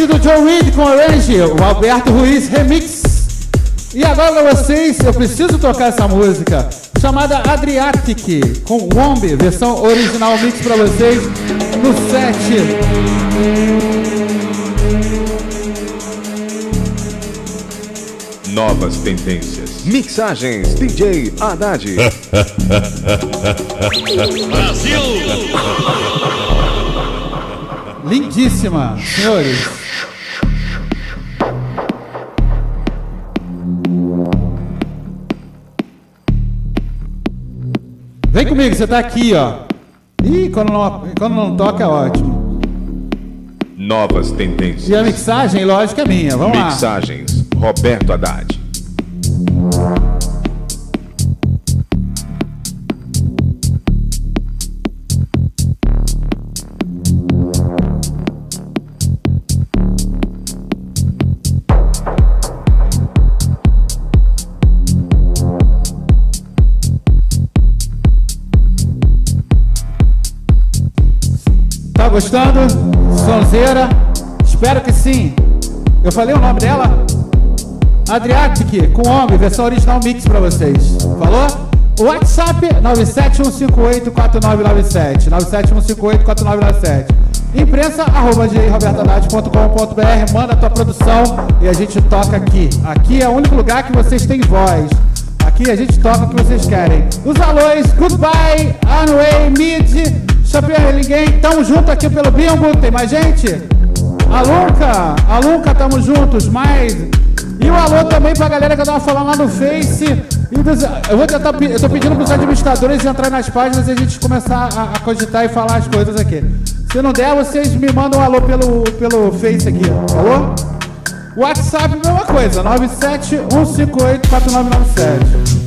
Antes do Joe Reed com Orange, o Alberto Ruiz Remix. E agora pra vocês, eu preciso tocar essa música, chamada Adriatic, com Wombi, versão original mix pra vocês, no set. Novas tendências. Mixagens DJ Haddad. Brasil! Lindíssima, senhores. Vem comigo, você tá aqui, ó. Ih, quando não toca é ótimo. Novas tendências. E a mixagem, lógico, é minha. Vamos lá. Mixagens Roberto Haddad. Tá gostando? Sonzeira? Espero que sim. Eu falei o nome dela? Adriatic, com Wombi, versão original mix pra vocês. Falou? O WhatsApp 971584997. 971584997. Imprensa @robertohaddad.com.br. Manda a tua produção e a gente toca aqui. Aqui é o único lugar que vocês têm voz. Aqui a gente toca o que vocês querem. Os alôs, Goodbye, Anway, Mid, Chapéu Ninguém. Tamo junto aqui pelo Bingo. Tem mais gente? Alunca, tamo juntos. Mais. E o alô também pra galera que eu tava falando lá no Face. Eu tô pedindo pros administradores entrar nas páginas e a gente começar a cogitar e falar as coisas aqui. Se não der, vocês me mandam um alô pelo Face aqui. Alô? WhatsApp, mesma coisa. 971584997.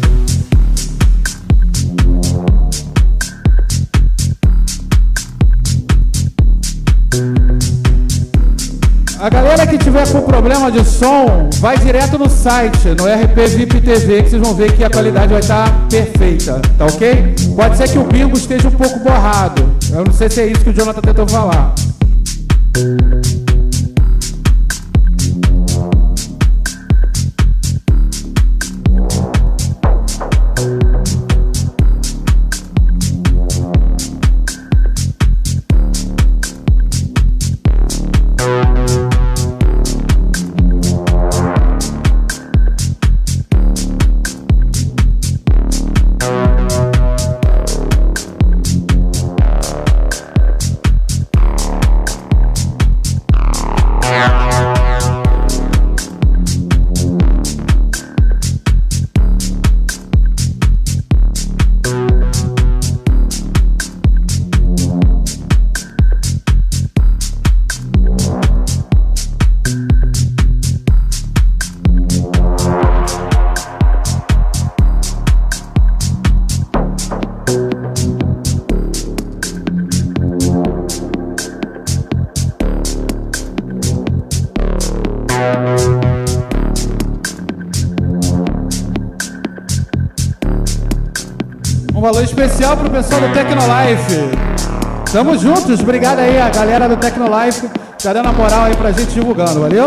A galera que tiver com problema de som, vai direto no site, no RP VIP TV, que vocês vão ver que a qualidade vai estar perfeita, tá ok? Pode ser que o bingo esteja um pouco borrado. Eu não sei se é isso que o Jonathan tentou falar. Um valor especial pro pessoal do Tecnolife. Tamo juntos, obrigado aí a galera do Tecnolife, tá dando a moral aí pra gente divulgando, valeu?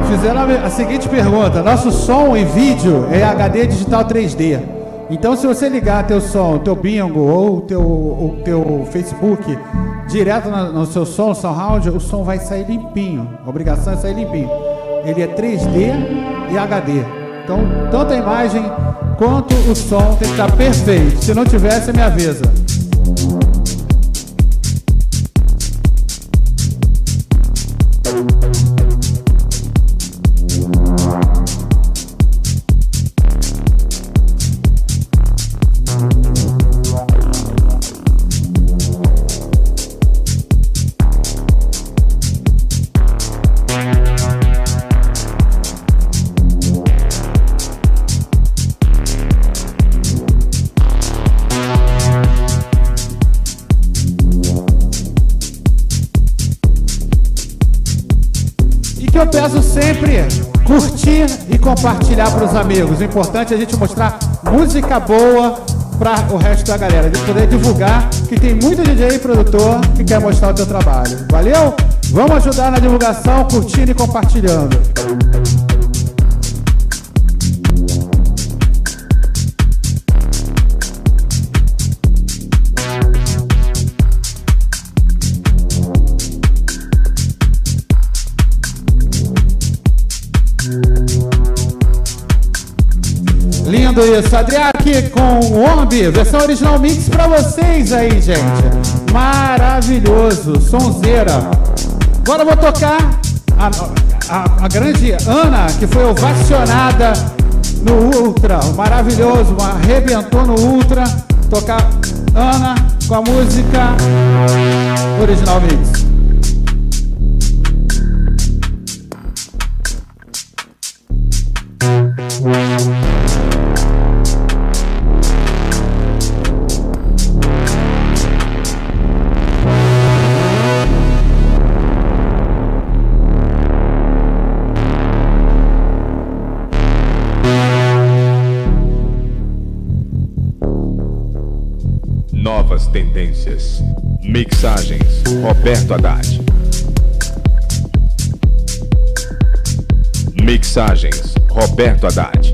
Fizeram a seguinte pergunta: nosso som e vídeo é HD digital 3D. Então, se você ligar teu som, teu bingo ou teu Facebook direto no seu som, SoundHound, o som vai sair limpinho. A obrigação é sair limpinho. Ele é 3D e HD. Então, tanto a imagem quanto o som tem que estar perfeito. Se não tiver, você me avisa. Eu peço sempre curtir e compartilhar para os amigos. O importante é a gente mostrar música boa para o resto da galera, de poder divulgar, que tem muito DJ e produtor que quer mostrar o teu trabalho. Valeu? Vamos ajudar na divulgação, curtindo e compartilhando. Lindo isso, Adriano aqui com o OMB, versão original mix pra vocês aí, gente. Maravilhoso, sonzeira. Agora eu vou tocar a grande Ana, que foi ovacionada no Ultra, maravilhoso, arrebentou no Ultra. Tocar Ana com a música original mix. Novas tendências. Mixagens Roberto Haddad. Mixagens Roberto Haddad.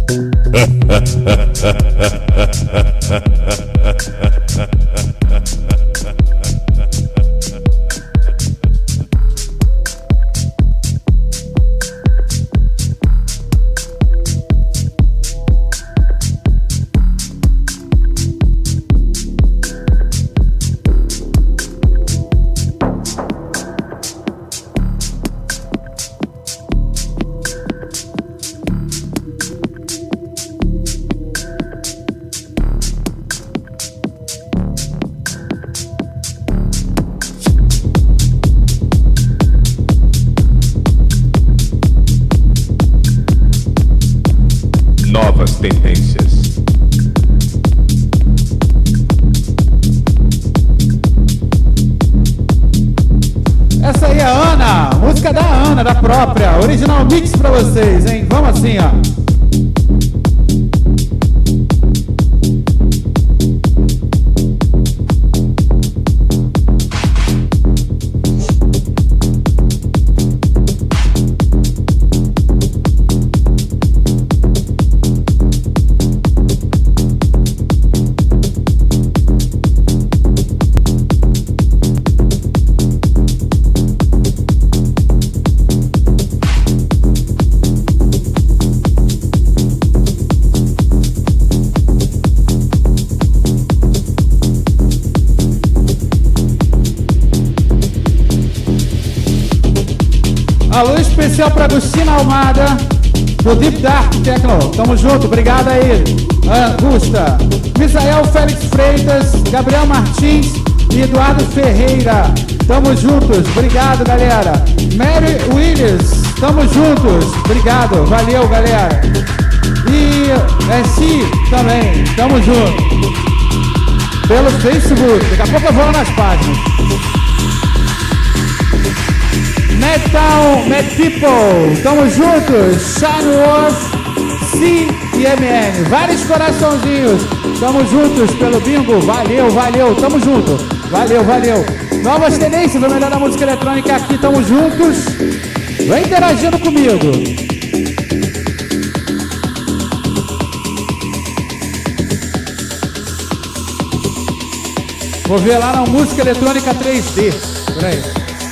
Novas tendências. Essa aí é a Ana, música da Ana, da própria, original mix pra vocês, hein? Vamos assim, ó. Alô especial para Agostina Almada, do Deep Dark Techno. Tamo junto, obrigado aí, Augusta. Misael Félix Freitas, Gabriel Martins e Eduardo Ferreira. Tamo juntos, obrigado, galera. Mary Williams, tamo juntos, obrigado, valeu, galera. E SI também, tamo junto. Pelo Facebook, daqui a pouco eu vou lá nas páginas. Madtown, Mad People, tamo juntos, Shine Wars, C e MN, vários coraçãozinhos, tamo juntos pelo bingo, valeu, valeu, tamo junto, valeu, valeu. Novas tendências, o melhor da música eletrônica aqui, tamo juntos. Vai interagindo comigo. Vou ver lá na Música Eletrônica 3D. Por aí.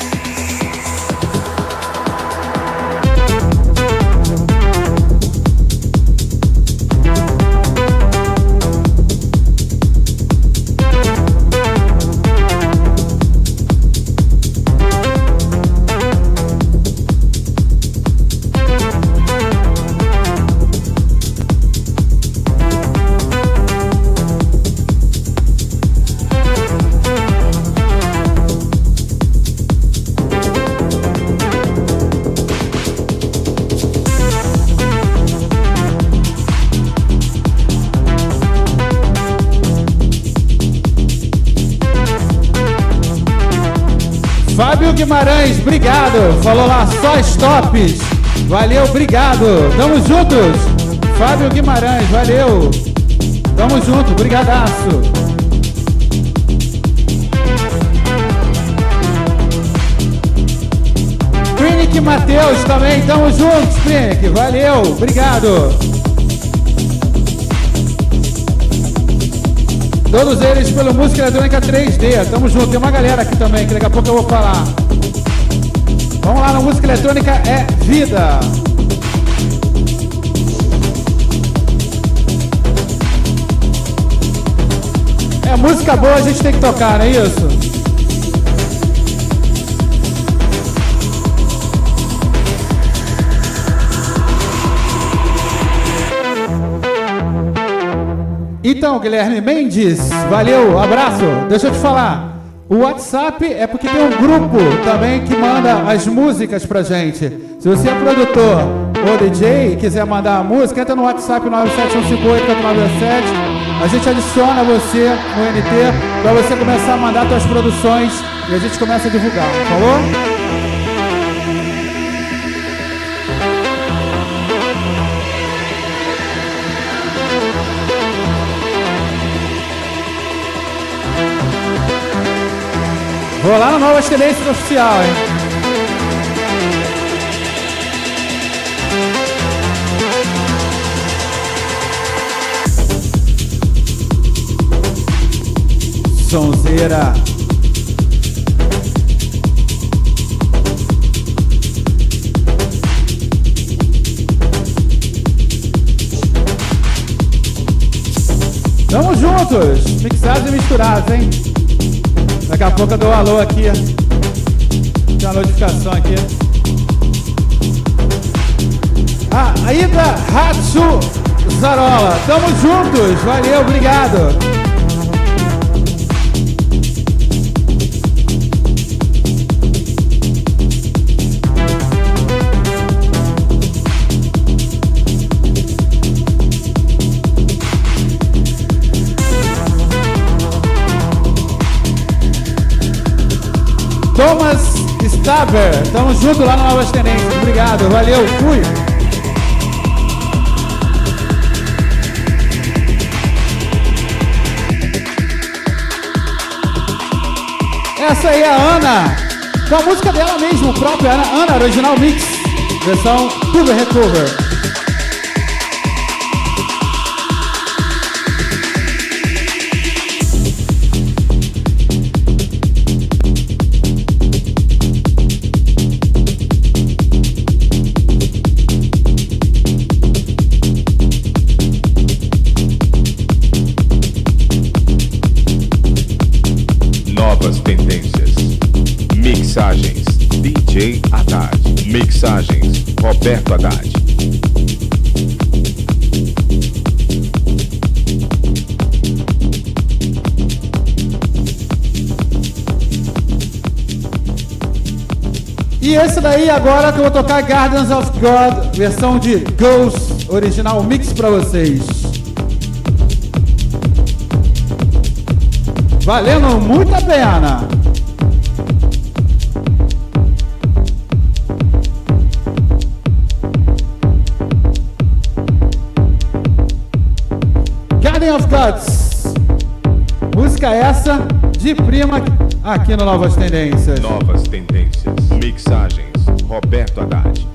Fábio Guimarães, obrigado. Falou lá, só stops. Valeu, obrigado. Tamo juntos. Fábio Guimarães, valeu. Tamo junto, brigadaço. Clinic Matheus também, tamo juntos, Clinic. Valeu, obrigado. Todos eles pelo Música Eletrônica 3D. Tamo junto. Tem uma galera aqui também que daqui a pouco eu vou falar. Vamos lá, na Música Eletrônica é vida. É música boa, a gente tem que tocar, não é isso? Então, Guilherme Mendes, valeu, abraço. Deixa eu te falar, o WhatsApp é porque tem um grupo também que manda as músicas pra gente. Se você é produtor ou DJ e quiser mandar a música, entra no WhatsApp 97158-497. A gente adiciona você no NT pra você começar a mandar suas produções e a gente começa a divulgar, falou? Vou lá no Novas Tendências Oficial, hein? Sonzeira. Tamo juntos, mixados e misturados, hein? Daqui a pouco eu dou um alô aqui. Tem uma notificação aqui. Ah, Aida Hatsu Zarola. Tamo juntos. Valeu, obrigado. Thomas Staber, tamo junto lá no Novas Tendências. Obrigado, valeu, fui. Essa aí é a Ana, com a música dela mesmo, própria Ana Original Mix, versão Tudo Recover. Novas tendências. Mixagens DJ Haddad. Mixagens Roberto Haddad. E esse daí agora que eu vou tocar Gardens of God, versão de Ghost Original Mix pra vocês. Valendo muito a pena. Garden of Gods. Música essa de prima aqui no Novas Tendências. Novas tendências. Mixagens Roberto Haddad.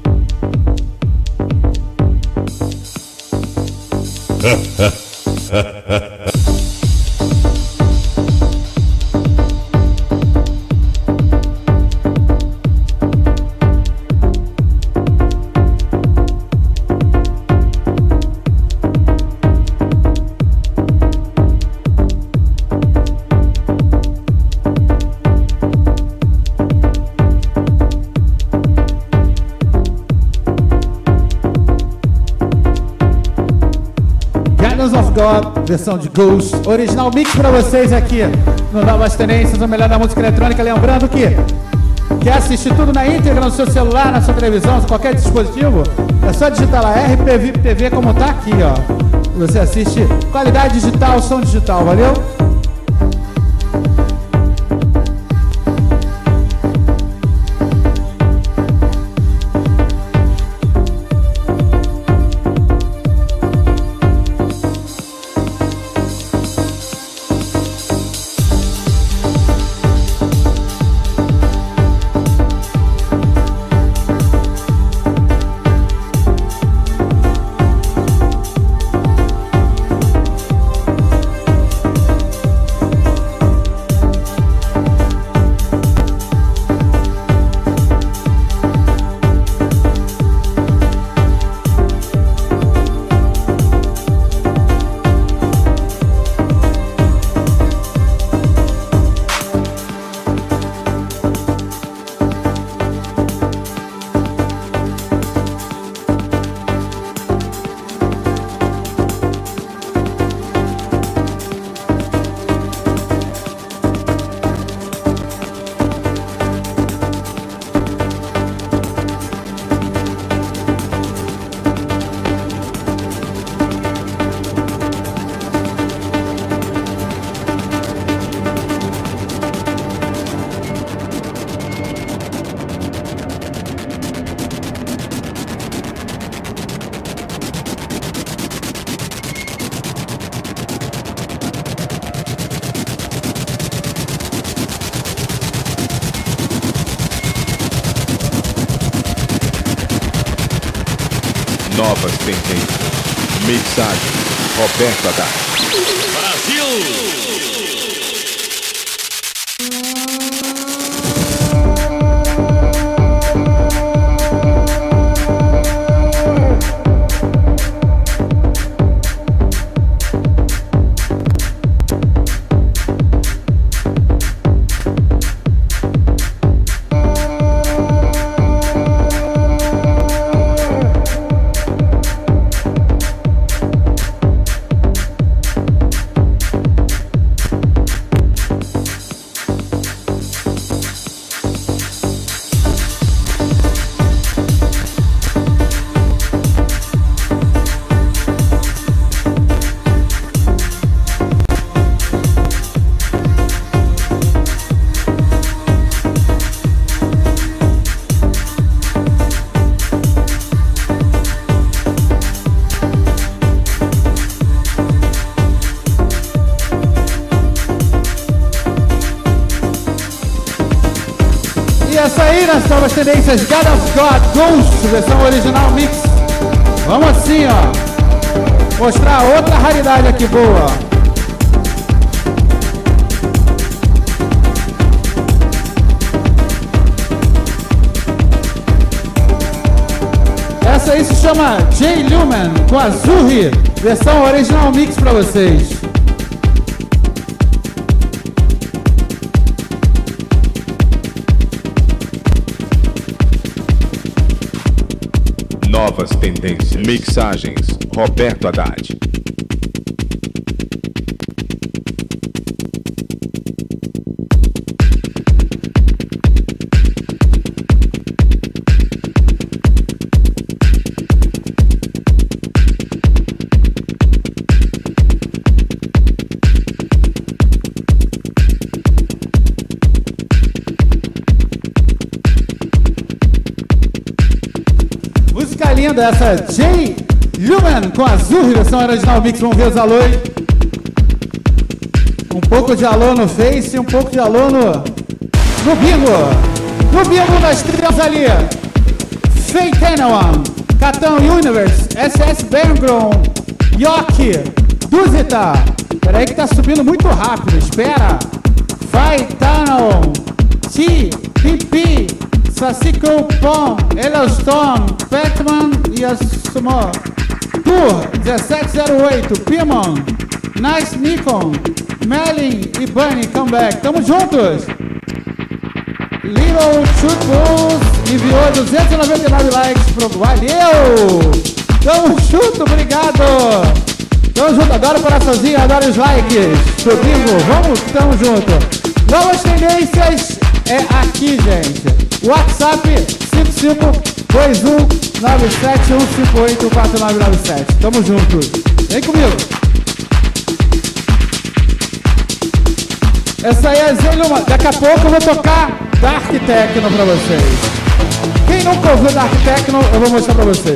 Versão de Ghost, original mix pra vocês aqui no Novas Tendências, o melhor da música eletrônica. Lembrando que quer assistir tudo na íntegra no seu celular, na sua televisão, em qualquer dispositivo, é só digitar lá RP VIP TV como tá aqui, ó. Você assiste qualidade digital, som digital, valeu? Novas tendências. Mixagem. Roberto Haddad. Brasil! Nas novas tendências, God of God, Ghost, versão original mix. Vamos assim, ó, mostrar outra raridade aqui boa. Essa aí se chama Jay Lumen com Azurri, versão original mix pra vocês. Novas tendências. Mixagens. Roberto Haddad. Linda essa Jay Lumen com Azul, versão original mix. Vamos ver os alôs. Um pouco de alô no Face e um pouco de alô no bingo. No bingo das trilhas ali. Faye Tenawan, Catão Universe, SS Bangron, Yoki, Duzita. Peraí que tá subindo muito rápido, espera. Faye Tenawan, T, PP, Sassiko Pom, Elostone, Petman e Assumo. Tour 1708, Pimon, Nice Nikon, Melin e Bunny, comeback. Tamo juntos! Little Shoot Bulls enviou 299 likes pro... Valeu! Tamo junto, obrigado! Tamo junto, adoro o coraçãozinho, adoro os likes pro bingo. Vamos, tamo junto. Novas tendências é aqui, gente. WhatsApp 5521971584997. Tamo junto. Vem comigo. Essa aí é Zeluma. Daqui a pouco eu vou tocar Dark Techno pra vocês. Quem nunca ouviu Dark Techno, eu vou mostrar pra vocês.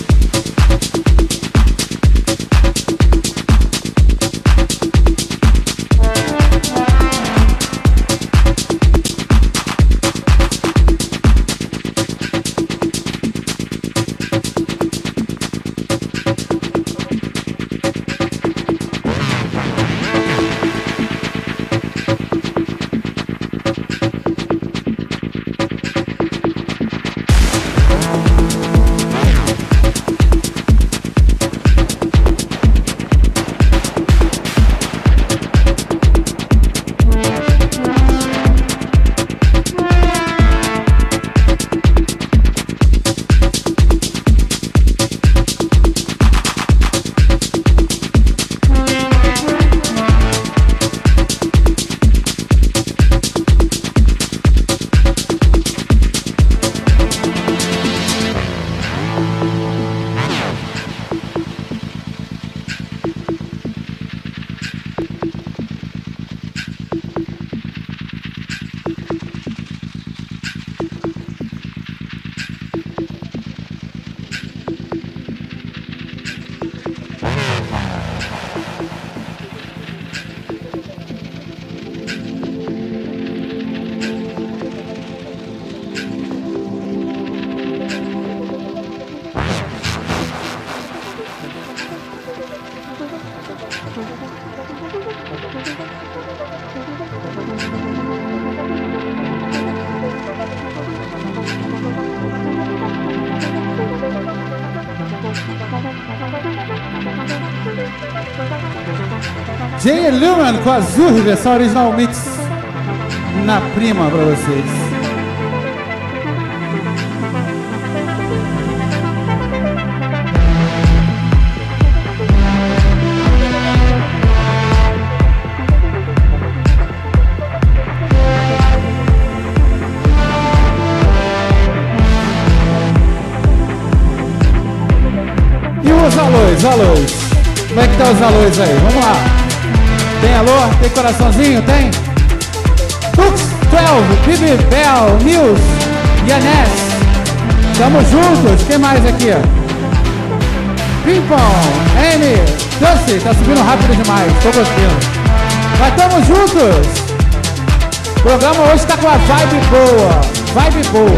Jay Lumen com Azul, versão original mix na prima pra vocês. E os alôs, alôs. Como é que tá os alôs aí? Vamos lá. Tem alô? Tem coraçãozinho? Tem? Tux 12, Bibi Bell, Nils, Yaness. Tamo juntos. Quem mais aqui? Pimpon, N, Dusty. Tá subindo rápido demais. Tô gostando. Mas tamo juntos. O programa hoje tá com a vibe boa. Vibe boa.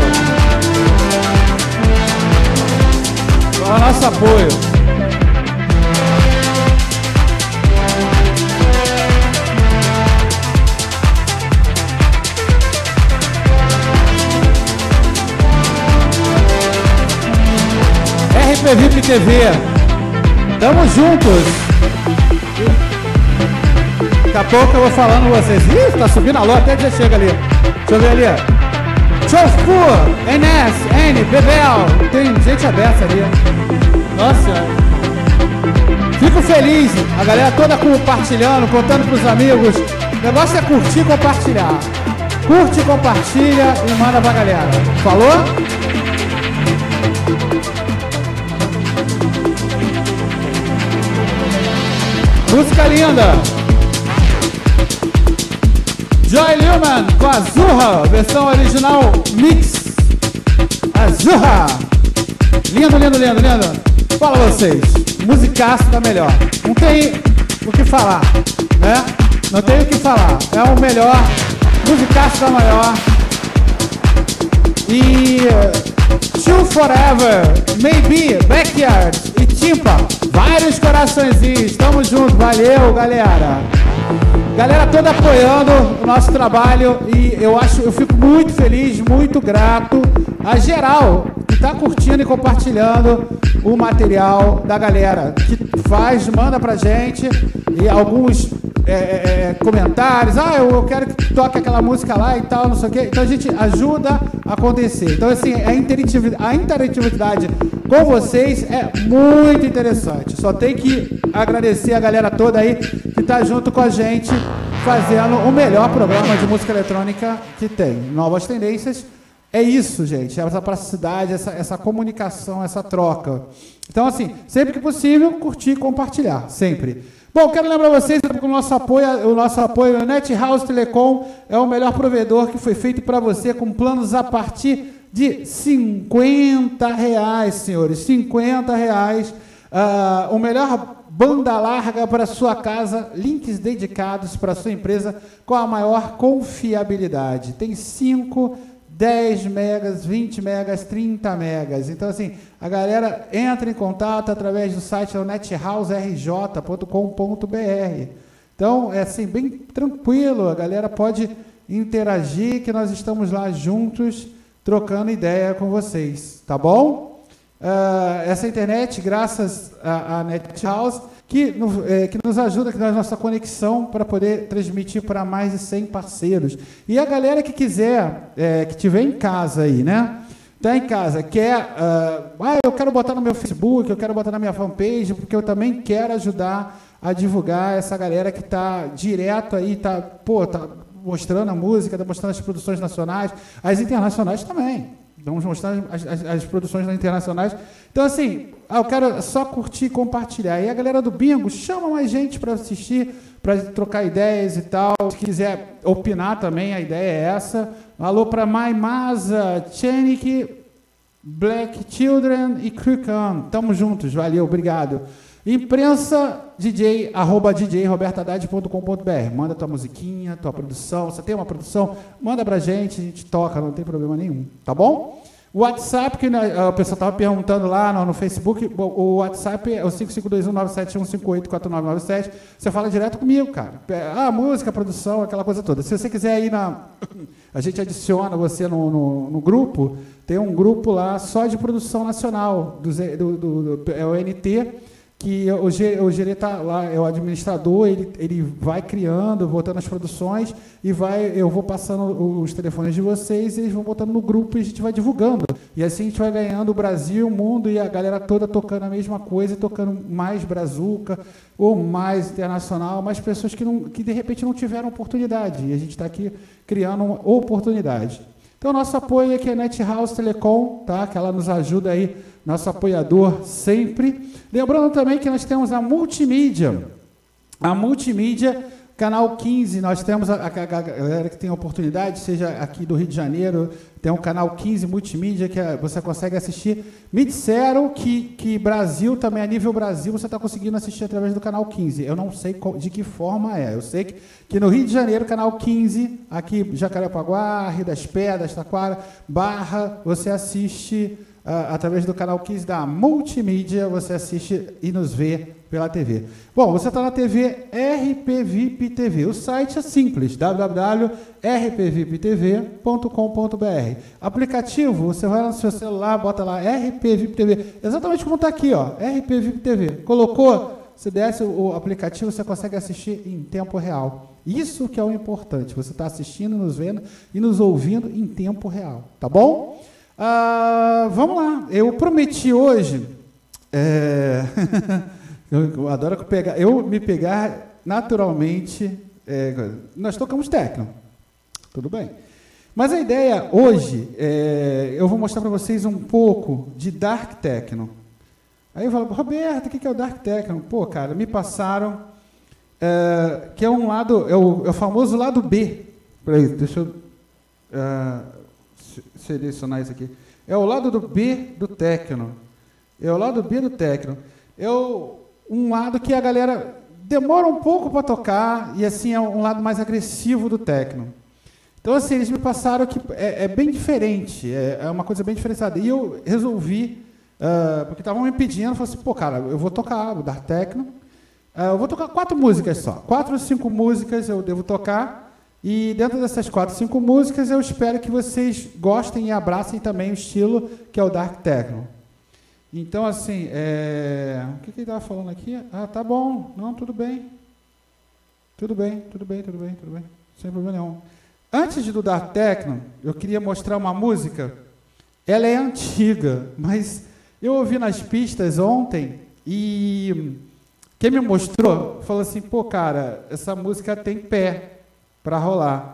Com o nosso apoio. VIP TV, tamo juntos. Daqui a pouco eu vou falando com vocês. Ih, tá subindo a lua, até já chega ali. Deixa eu ver ali. Chofu, NS, N, Bebel. Tem gente aberta ali. Nossa. Fico feliz. A galera toda compartilhando, contando pros amigos. O negócio é curtir e compartilhar. Curte, compartilha e manda pra galera. Falou? Música linda! Joy Lumen com Azurra, versão original mix. Azurra! Lindo, lindo, lindo, lindo. Fala vocês, musicaço da melhor. Não tem o que falar, né? Não tem o que falar. É o melhor, musicaço da maior. E 25 Forever, Maybe, Backyard e Timpa. Vários coraçõezinhos. Tamo junto. Valeu, galera. Galera toda apoiando o nosso trabalho e eu fico muito feliz, muito grato a geral que está curtindo e compartilhando o material da galera que manda pra gente e alguns comentários, eu quero que toque aquela música lá e tal, não sei o quê. Então a gente ajuda a acontecer. Então assim, a interatividade com vocês é muito interessante. Só tem que agradecer a galera toda aí que está junto com a gente fazendo o melhor programa de música eletrônica que tem. Novas Tendências. É isso, gente. Essa praticidade, essa comunicação, essa troca. Então, assim, sempre que possível, curtir e compartilhar. Sempre. Bom, quero lembrar vocês que o nosso apoio, Net House Telecom, é o melhor provedor que foi feito para você com planos a partir de R$50, senhores. R$50. O melhor banda larga para sua casa, links dedicados para sua empresa com a maior confiabilidadade. Tem 5, 10 megas, 20 megas, 30 megas. Então, assim, a galera entra em contato através do site nethouserj.com.br. Então, é assim, bem tranquilo, a galera pode interagir, que nós estamos lá juntos, trocando ideia com vocês, tá bom? Essa internet, graças à Net House, que nos ajuda na nossa conexão para poder transmitir para mais de 100 parceiros. E a galera que quiser, que estiver em casa aí, né? Está em casa, quer... eu quero botar no meu Facebook, eu quero botar na minha fanpage, porque eu também quero ajudar a divulgar essa galera que está direto aí, tá mostrando a música, está mostrando as produções nacionais, as internacionais também. Vamos mostrar as produções internacionais. Então, assim, eu quero só curtir e compartilhar. E a galera do Bingo, chama mais gente para assistir, para trocar ideias e tal. Se quiser opinar também, a ideia é essa. Alô para Maimasa, Chenik, Black Children e Krukan. Tamo juntos, valeu, obrigado. Imprensa DJ, @djrobertadade.com.br. Manda tua musiquinha, tua produção. Você tem uma produção? Manda pra gente, a gente toca, não tem problema nenhum. Tá bom? O WhatsApp, que o pessoal estava perguntando lá no Facebook, o WhatsApp é o 5521-971584997. Você fala direto comigo, cara. Música, produção, aquela coisa toda. Se você quiser ir a gente adiciona você no grupo. Tem um grupo lá só de produção nacional, é o NT, que o gerente está lá, é o administrador, ele vai criando, botando as produções, e eu vou passando os telefones de vocês, e eles vão botando no grupo e a gente vai divulgando. E assim a gente vai ganhando o Brasil, o mundo, e a galera toda tocando a mesma coisa, tocando mais brazuca, ou mais internacional, mais pessoas que de repente não tiveram oportunidade, e a gente está aqui criando uma oportunidade. Então, nosso apoio aqui é Net House Telecom, tá? Que ela nos ajuda aí, nosso apoiador sempre. Lembrando também que nós temos a Multimídia. A Multimídia, canal 15, nós temos a galera que tem oportunidade, seja aqui do Rio de Janeiro, tem um canal 15 Multimídia, que você consegue assistir. Me disseram que Brasil, também a nível Brasil, você está conseguindo assistir através do canal 15. Eu não sei de que forma é. Eu sei que no Rio de Janeiro, canal 15, aqui Jacarepaguá, Rio das Pedras, Taquara, Barra, você assiste através do canal 15 da Multimídia, você assiste e nos vê pela TV. Bom, você está na TV RPVIP TV. O site é simples, www.rpviptv.com.br. Aplicativo, você vai lá no seu celular, bota lá RPVIP TV. Exatamente como está aqui, ó, RPVIP TV. Colocou, você desce o aplicativo, você consegue assistir em tempo real. Isso que é o importante, você está assistindo, nos vendo e nos ouvindo em tempo real, tá bom? Vamos lá, eu prometi hoje, eu adoro me pegar naturalmente, nós tocamos techno, tudo bem, mas a ideia hoje, eu vou mostrar para vocês um pouco de dark techno. Aí eu falo, Roberto, o que é o dark techno? Pô, cara, me passaram, que é um lado, é o famoso lado B. Peraí, deixa eu selecionar isso aqui. É o lado do B do techno. É o lado B do techno. É um lado que a galera demora um pouco para tocar, e assim é um lado mais agressivo do techno. Então, assim, eles me passaram que é bem diferente, é uma coisa bem diferenciada. E eu resolvi, porque estavam me pedindo, eu falei assim, pô, cara, eu vou tocar o Dark Techno, eu vou tocar 4 músicas só. 4 ou 5 músicas eu devo tocar, e dentro dessas 4 ou 5 músicas eu espero que vocês gostem e abracem também o estilo que é o Dark Techno. Então, assim, o que ele estava falando aqui? Ah, tá bom, não, tudo bem. Tudo bem, sem problema nenhum. Antes do Dark Techno, eu queria mostrar uma música. Ela é antiga, mas eu ouvi nas pistas ontem e quem me mostrou falou assim, pô, cara, essa música tem pé para rolar.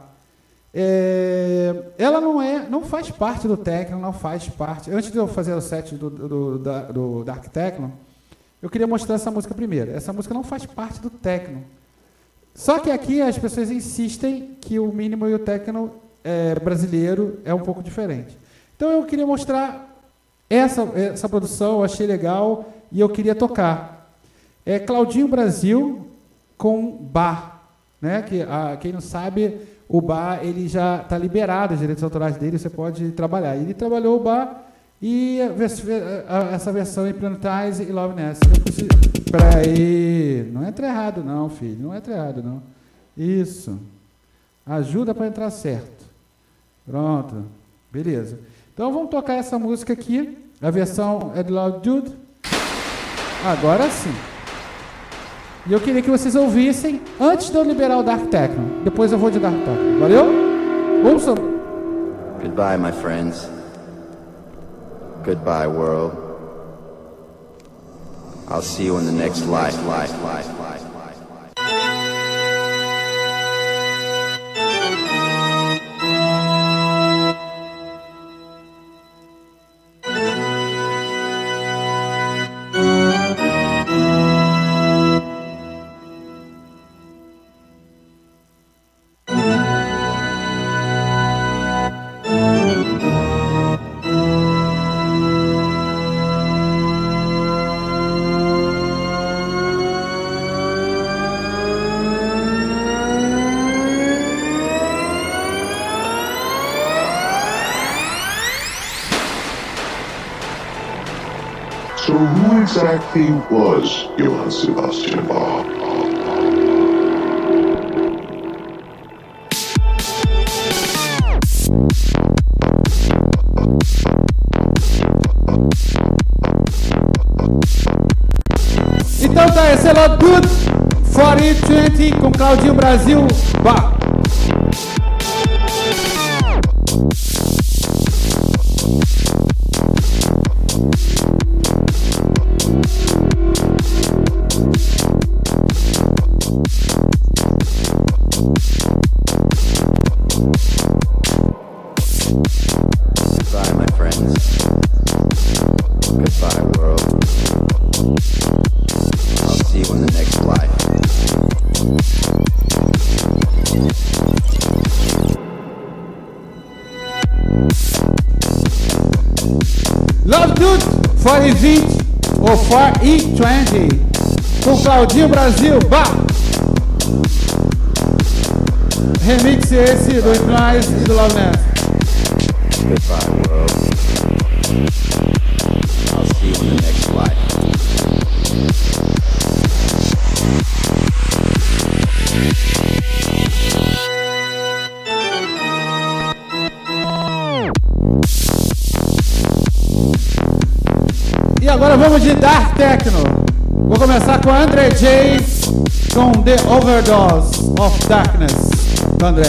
Ela não faz parte do techno, não faz parte. Antes de eu fazer o set do Dark Techno, eu queria mostrar essa música primeiro. Essa música não faz parte do techno. Só que aqui as pessoas insistem que o minimal e o techno brasileiro é um pouco diferente. Então eu queria mostrar essa produção, eu achei legal e eu queria tocar. É Claudinho Brasil com bar, né? Quem não sabe, o bar ele já está liberado, os direitos autorais dele, você pode trabalhar. Ele trabalhou o bar e essa versão em Planetize e Love Ness. Peraí, não entra errado não, filho, não entra errado não. Isso, ajuda para entrar certo. Pronto, beleza. Então vamos tocar essa música aqui, a versão é de Love Dude. Agora sim. E eu queria que vocês ouvissem antes de eu liberar o Dark Techno. Depois eu vou de Dark Techno. Valeu? Ouçam. Goodbye, my friends. Goodbye, world. I'll see you in the next life. So who exactly was Johann Sebastian Bach? Então tá, esse é o Dude 4020 com Claudinho Brasil Bach. Love Dude 4020 ou 4E20 com Claudinho Brasil Bach. Remix esse do Hypnotize e do Love Ness. Goodbye, world. I'll see you in the next life. E agora vamos de Dark Techno. Vou começar com André J com The Overdose of Darkness do André.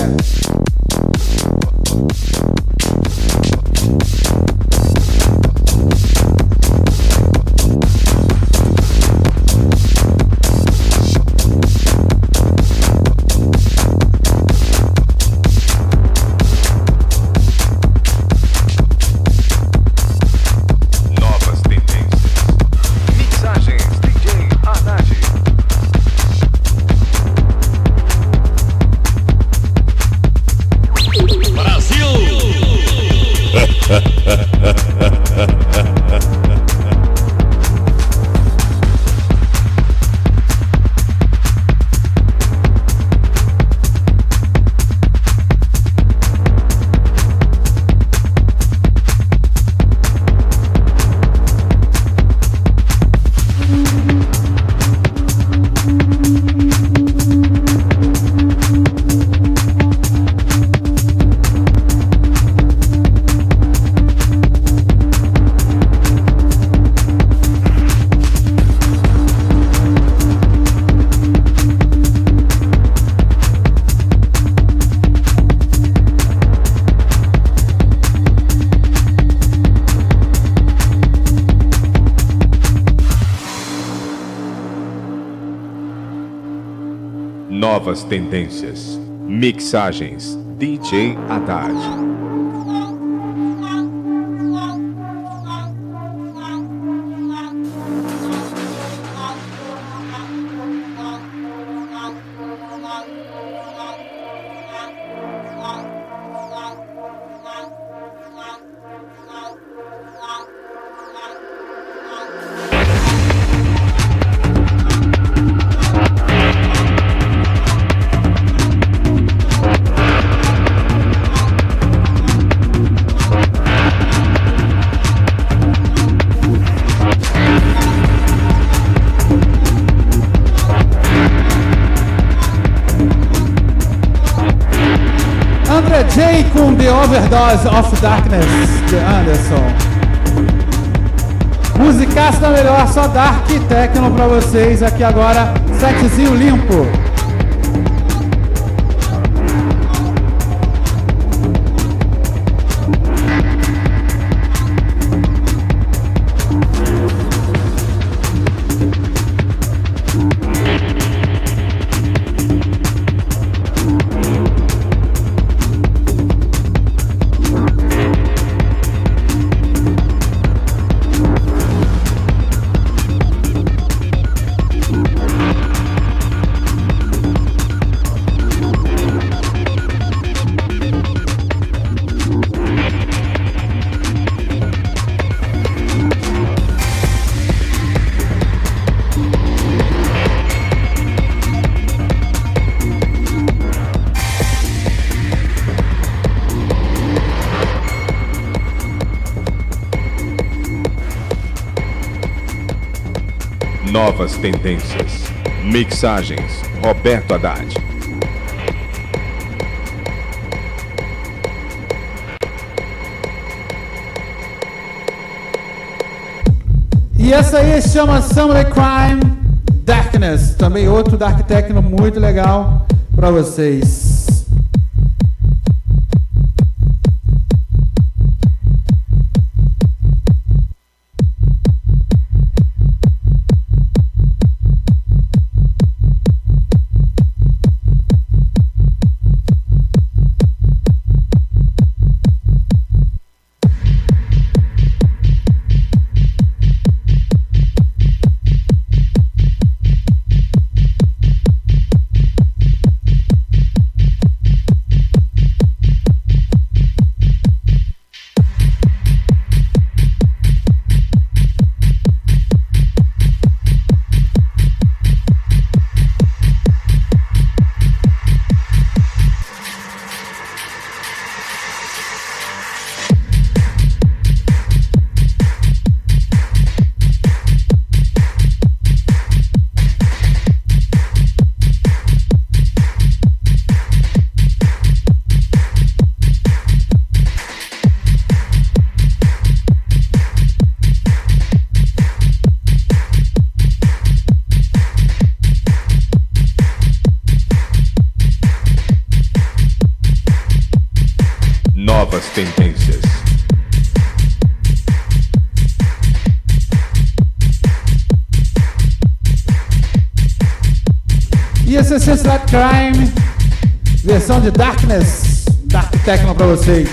Novas tendências. Mixagens DJ Haddad. Jay com The Overdose of Darkness, de Anderson. Musicaço da melhor, só Dark e Techno pra vocês aqui agora, setzinho limpo. Novas tendências. Mixagens Roberto Haddad. E essa aí se chama Samurai Crime Darkness, também outro Dark Techno muito legal pra vocês. Novas tendências. E esse é Samurai Crime, versão de Darkness, Dark Techno pra vocês.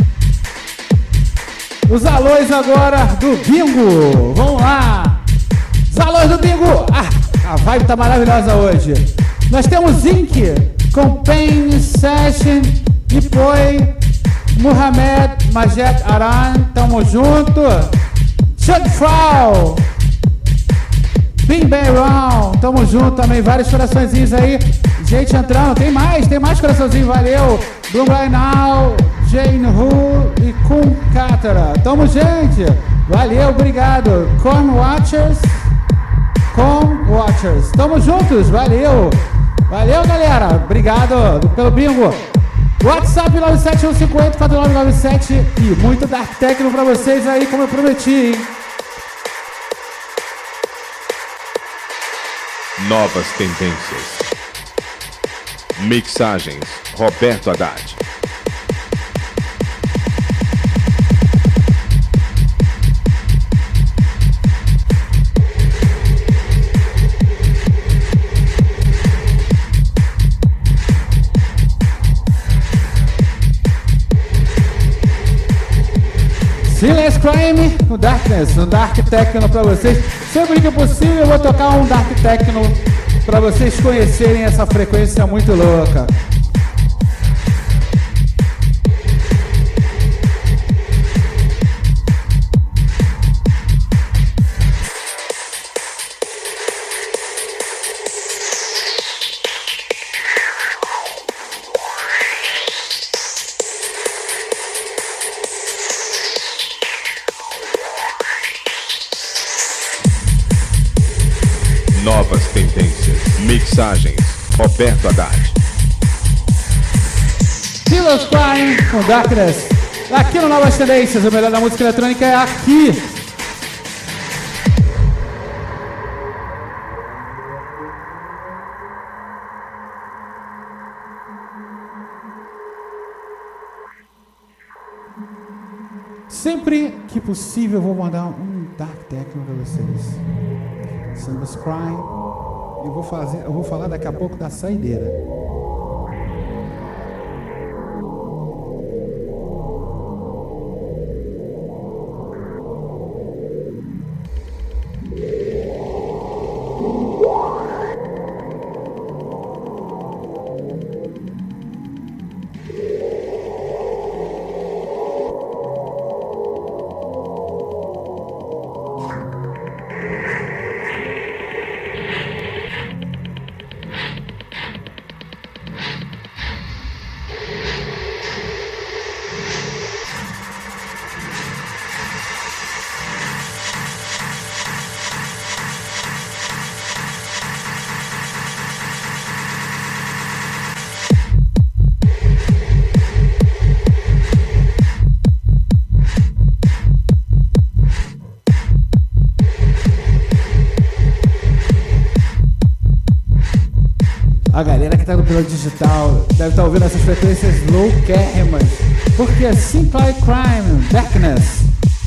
Os alôs agora do Bingo, vamos lá. Os alôs do Bingo, a vibe tá maravilhosa hoje. Nós temos Ink com Pain Session, Nipoi, Muhammad Majed Aran, tamo junto. Chuck Frau, Bing Bang Round, tamo junto também, vários coraçõezinhos aí. Gente entrando, tem mais coraçãozinho, valeu. Bloom Right Now, Jane Hu e Kun Katara. Tamo, gente, valeu, obrigado. Corn Watchers, tamo juntos, valeu. Valeu, galera, obrigado pelo bingo. WhatsApp 971504997 e muito Dark Techno pra vocês aí, como eu prometi, hein? Novas tendências. Mixagens Roberto Haddad. Silence Crime, no Darkness, no Dark Techno pra vocês. Sempre que possível eu vou tocar um Dark Techno pra vocês conhecerem essa frequência muito louca. Novas tendências, mixagens, Roberto Haddad. Silence Crime com Darkness. Aqui no Novas Tendências, o melhor da música eletrônica é aqui. Sempre que possível eu vou mandar um Dark Techno para vocês. Silence Crime. Eu vou falar daqui a pouco da saideira. A galera que tá no piloto digital deve estar ouvindo essas frequências louquérrimas, porque é Simple Crime, Darkness.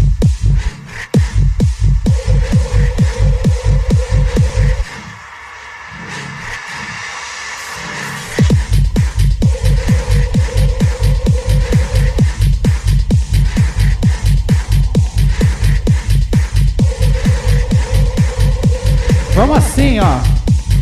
Vamos assim, ó.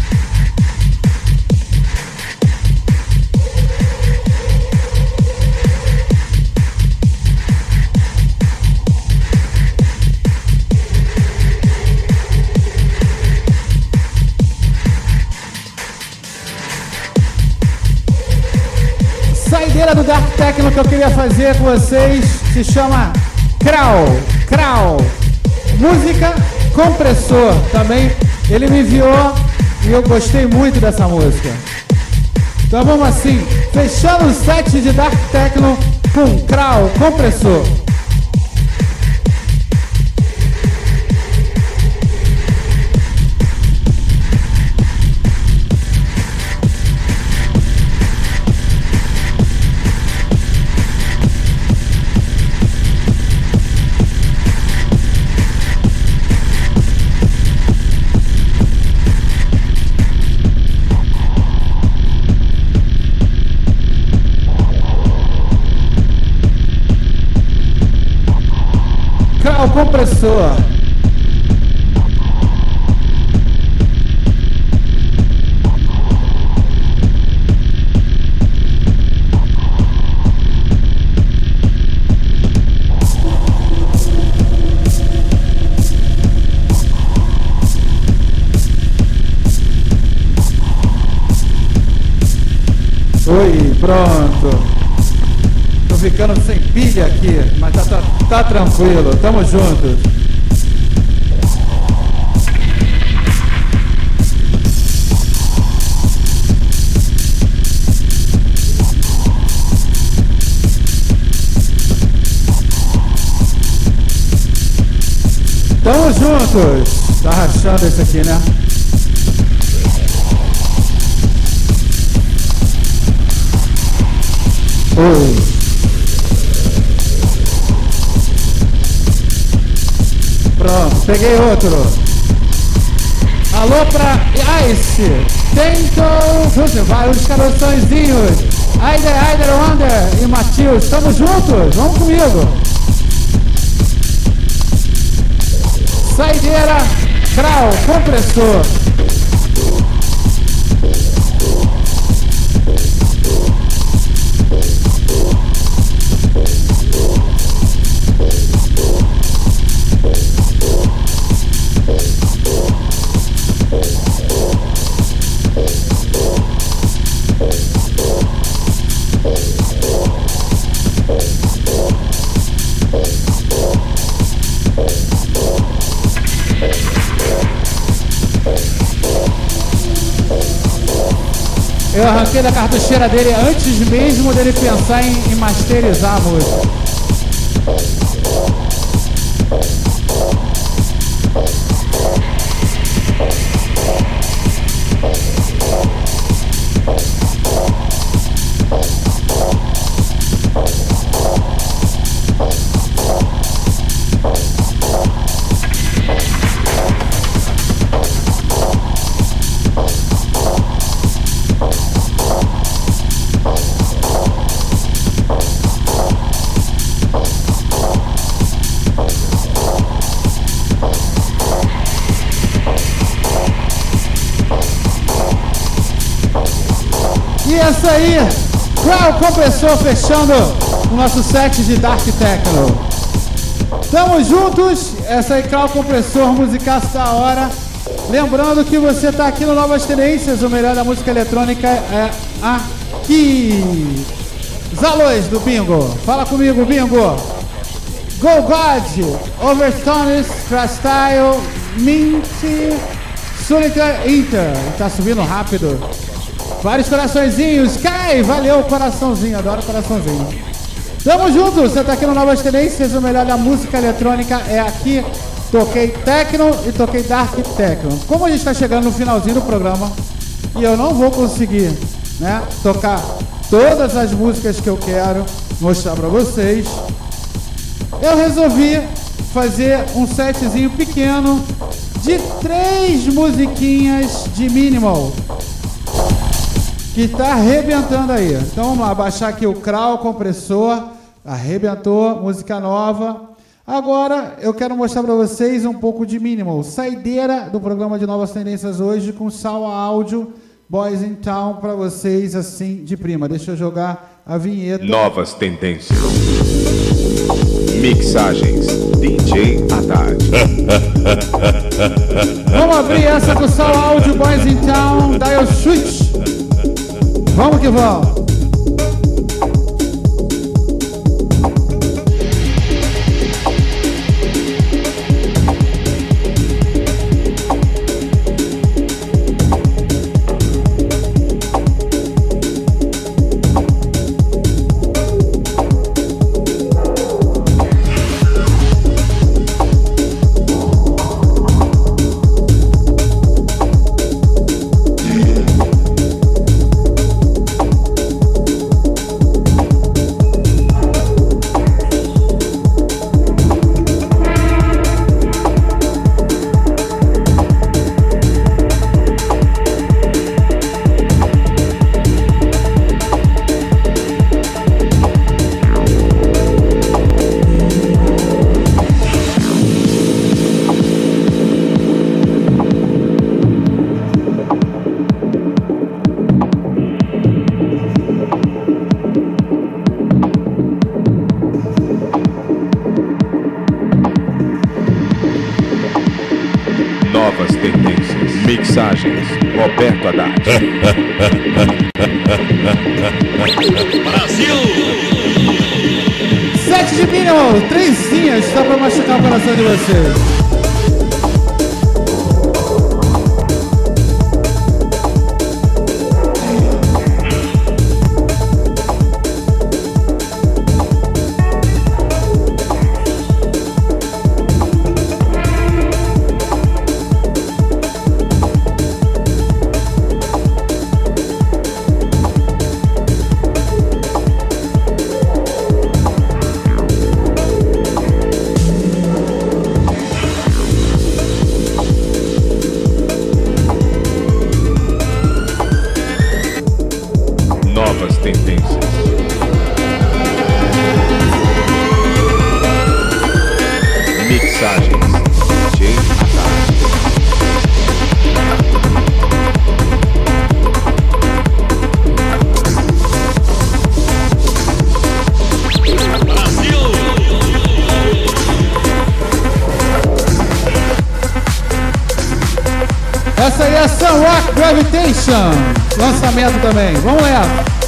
Saideira do Dark Techno que eu queria fazer com vocês se chama Krau. Música Compressor. Também ele me enviou e eu gostei muito dessa música. Então vamos assim, fechando o set de Dark Techno com Krau, Compressor. Compressor. Oi, pronto. Tô ficando sem pilha aqui, mas tá tranquilo, tamo juntos. Tamo juntos. Tá rachando esse aqui, né? Oi. Pronto, peguei outro. Alô pra Ice, Tento, vários caroçõezinhos. Aider, Wander e Matheus, estamos juntos? Vamos comigo. Saideira, Krau, compressor. Eu arranquei da cartucheira dele antes mesmo dele pensar em masterizar a música. E é isso aí, Krau Compressor fechando o nosso set de Dark Techno. Tamo juntos, essa aí Krau Compressor, musicaço da hora. Lembrando que você tá aqui no Novas Tendências, o melhor da música eletrônica é aqui. Zalois do Bingo, fala comigo, Bingo. Go God, Overtones, Crash Style, Mint, Solitaire Inter, tá subindo rápido. Vários coraçõezinhos, cai, valeu, coraçãozinho, adoro coraçãozinho. Tamo junto, você tá aqui no Novas Tendências, o melhor da música eletrônica é aqui. Toquei Techno e toquei Dark Techno. Como a gente tá chegando no finalzinho do programa e eu não vou conseguir, né, tocar todas as músicas que eu quero mostrar pra vocês, eu resolvi fazer um setzinho pequeno de 3 musiquinhas de minimal que tá arrebentando aí. Então vamos lá, baixar aqui o Krau Compressor, arrebentou, música nova. Agora eu quero mostrar para vocês um pouco de minimal, saideira do programa de Novas Tendências hoje com Sawa Áudio, Boys in Town para vocês assim de prima. Deixa eu jogar a vinheta. Novas Tendências. Mixagens DJ Haddad. Vamos abrir essa com Sawa Áudio, Boys in Town, Dial Switch. Vamos que vamos! Mixagens Roberto Haddad. Brasil! 7 de minimal, 3 cinhas, só pra machucar o coração de vocês. Novas Tendências. Mixagens DJ Rock Gravitation, lançamento também. Vamos lá.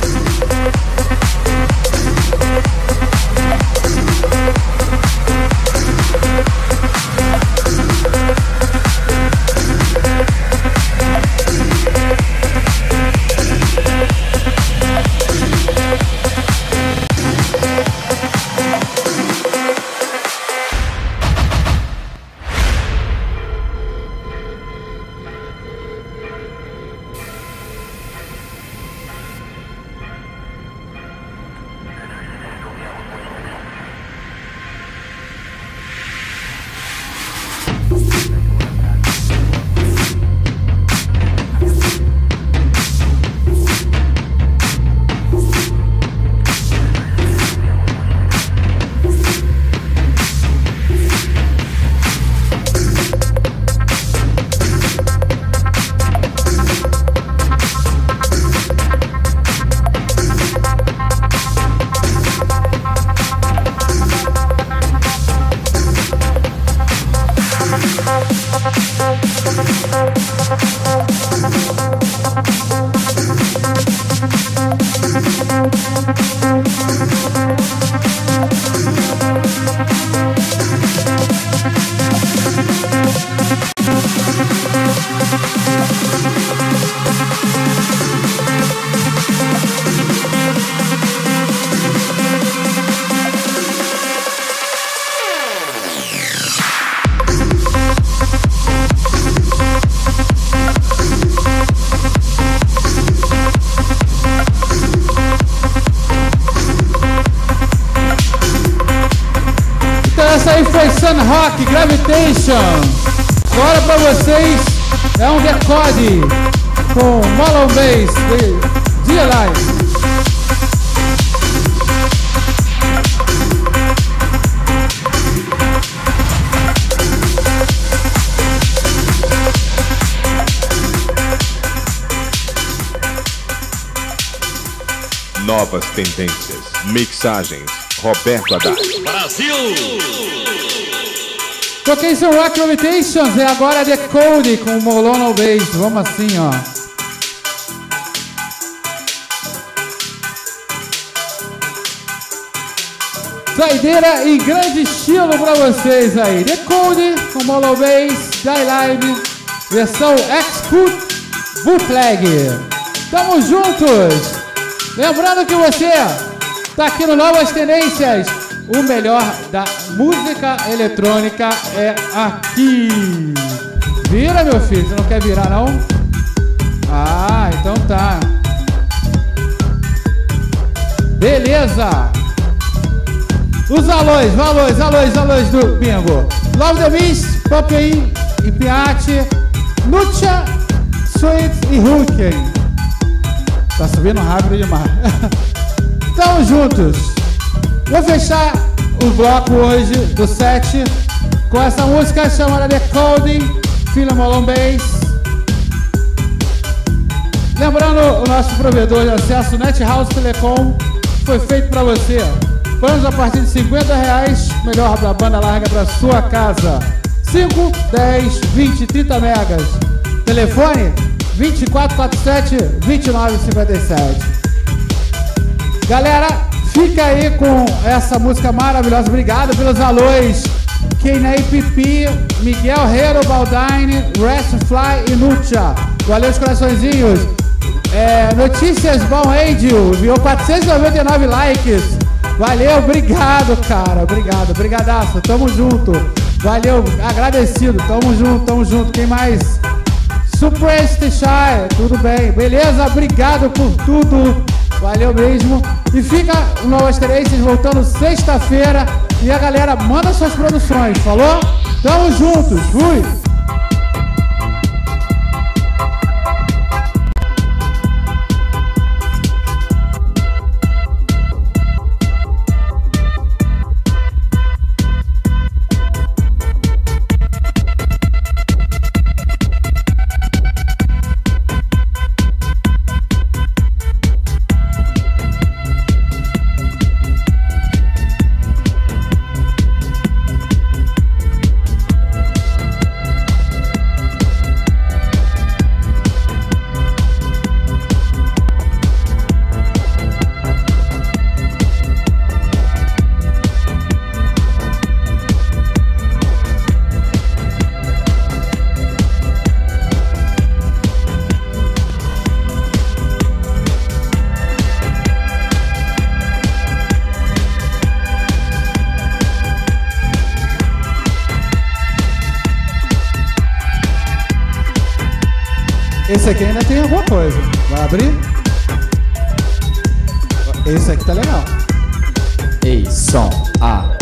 Essa aí foi Sun Rock Gravitation. Agora pra vocês é um decode com Molon Bass de D-Live. Novas tendências, mixagens, Roberto Haddad. Brasil! Toquei seu Rock Gravitations e agora Decode com Molon Bass. Vamos assim, ó. Saideira em grande estilo pra vocês aí. Decode com Molon Bass, Die Live, versão X-Cut Bootleg. Tamo juntos! Lembrando que você tá aqui no Novas Tendências. O melhor da música eletrônica é aqui. Vira, meu filho. Você não quer virar, não? Ah, então tá. Beleza. Os alôs do bingo. Love the Beast, Popin e Piatti, Nucha, Sweet e Hooken. Tá subindo rápido demais. Tamo juntos. Vou fechar o bloco hoje do set com essa música chamada Decoding, Filha Molon Bass. Lembrando o nosso provedor de acesso NetHouse Telecom, foi feito para você. Planos a partir de R$50, melhor da banda larga para sua casa. 5, 10, 20, 30 megas. Telefone 2447-2957. Galera, fica aí com essa música maravilhosa. Obrigado pelos alôs. Kenai Pipi, Miguel Hero, Baldine, Restfly e Nucha. Valeu os coraçõezinhos. Notícias Bom Radio, enviou 499 likes. Valeu, obrigado, cara. Obrigado, brigadaço. Tamo junto. Valeu, agradecido. Tamo junto. Quem mais? Super Shy, tudo bem. Beleza, obrigado por tudo. Valeu mesmo. E fica o Novas Tendências voltando sexta-feira. E a galera manda suas produções, falou? Tamo juntos, fui! Esse aqui ainda tem alguma coisa. Vai abrir? Esse aqui tá legal. Ei, som, A.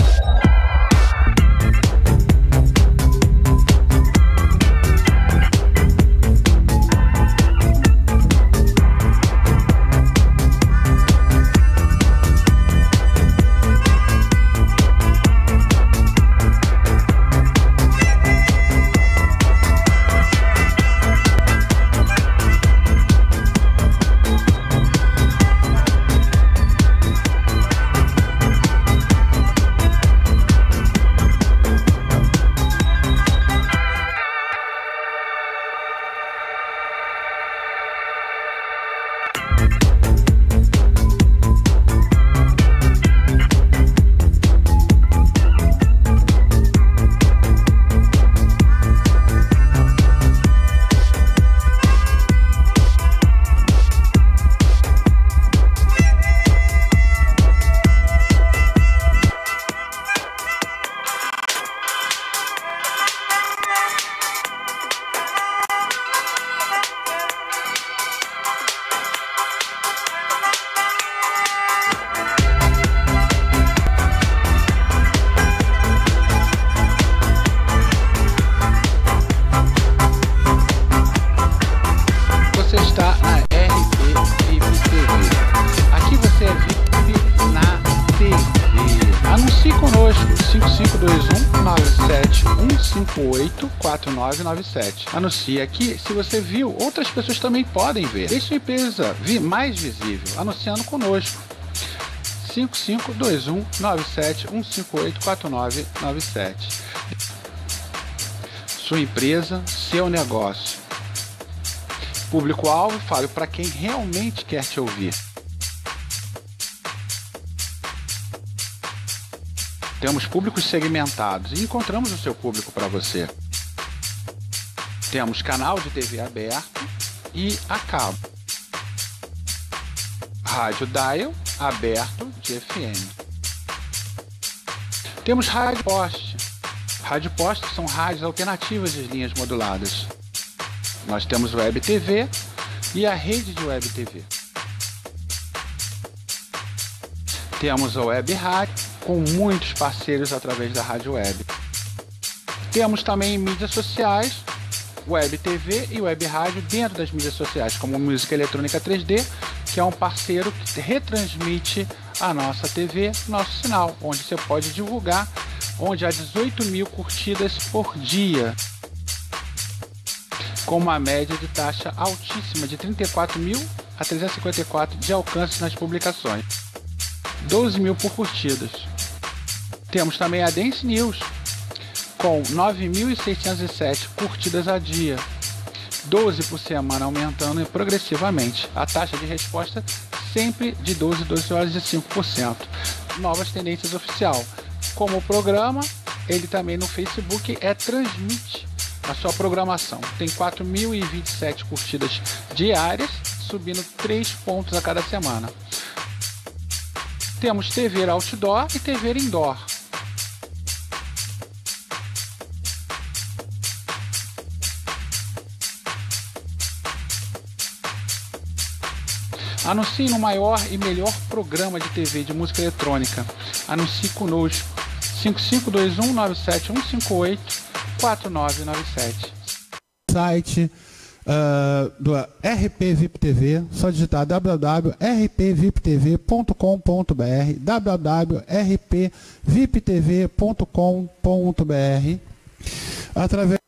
Anuncie aqui. Se você viu, outras pessoas também podem ver. Deixe sua empresa mais visível anunciando conosco. 55219715849997. Sua empresa, seu negócio. Público-alvo, fale para quem realmente quer te ouvir. Temos públicos segmentados e encontramos o seu público para você. Temos canal de TV aberto e a cabo. Rádio dial aberto de FM. Temos rádio poste. Rádio poste são rádios alternativas de linhas moduladas. Nós temos web TV e a rede de web TV. Temos a web rádio com muitos parceiros através da rádio web. Temos também mídias sociais, web TV e web rádio dentro das mídias sociais, como Música Eletrônica 3D, que é um parceiro que retransmite a nossa TV, nosso sinal, onde você pode divulgar, onde há 18 mil curtidas por dia, com uma média de taxa altíssima de 34 mil a 354 de alcance nas publicações, 12 mil por curtidas. Temos também a Dance News, com 9.607 curtidas a dia, 12 por semana, aumentando progressivamente. A taxa de resposta sempre de 12 horas e 5%. Novas tendências oficial. Como o programa, ele também no Facebook transmite a sua programação. Tem 4.027 curtidas diárias, subindo 3 pontos a cada semana. Temos TV outdoor e TV indoor. Anuncie no maior e melhor programa de TV de música eletrônica. Anuncie conosco. 55219715849997. Site do RP VIP TV, só digitar www.rpviptv.com.br, www.rpviptv.com.br, através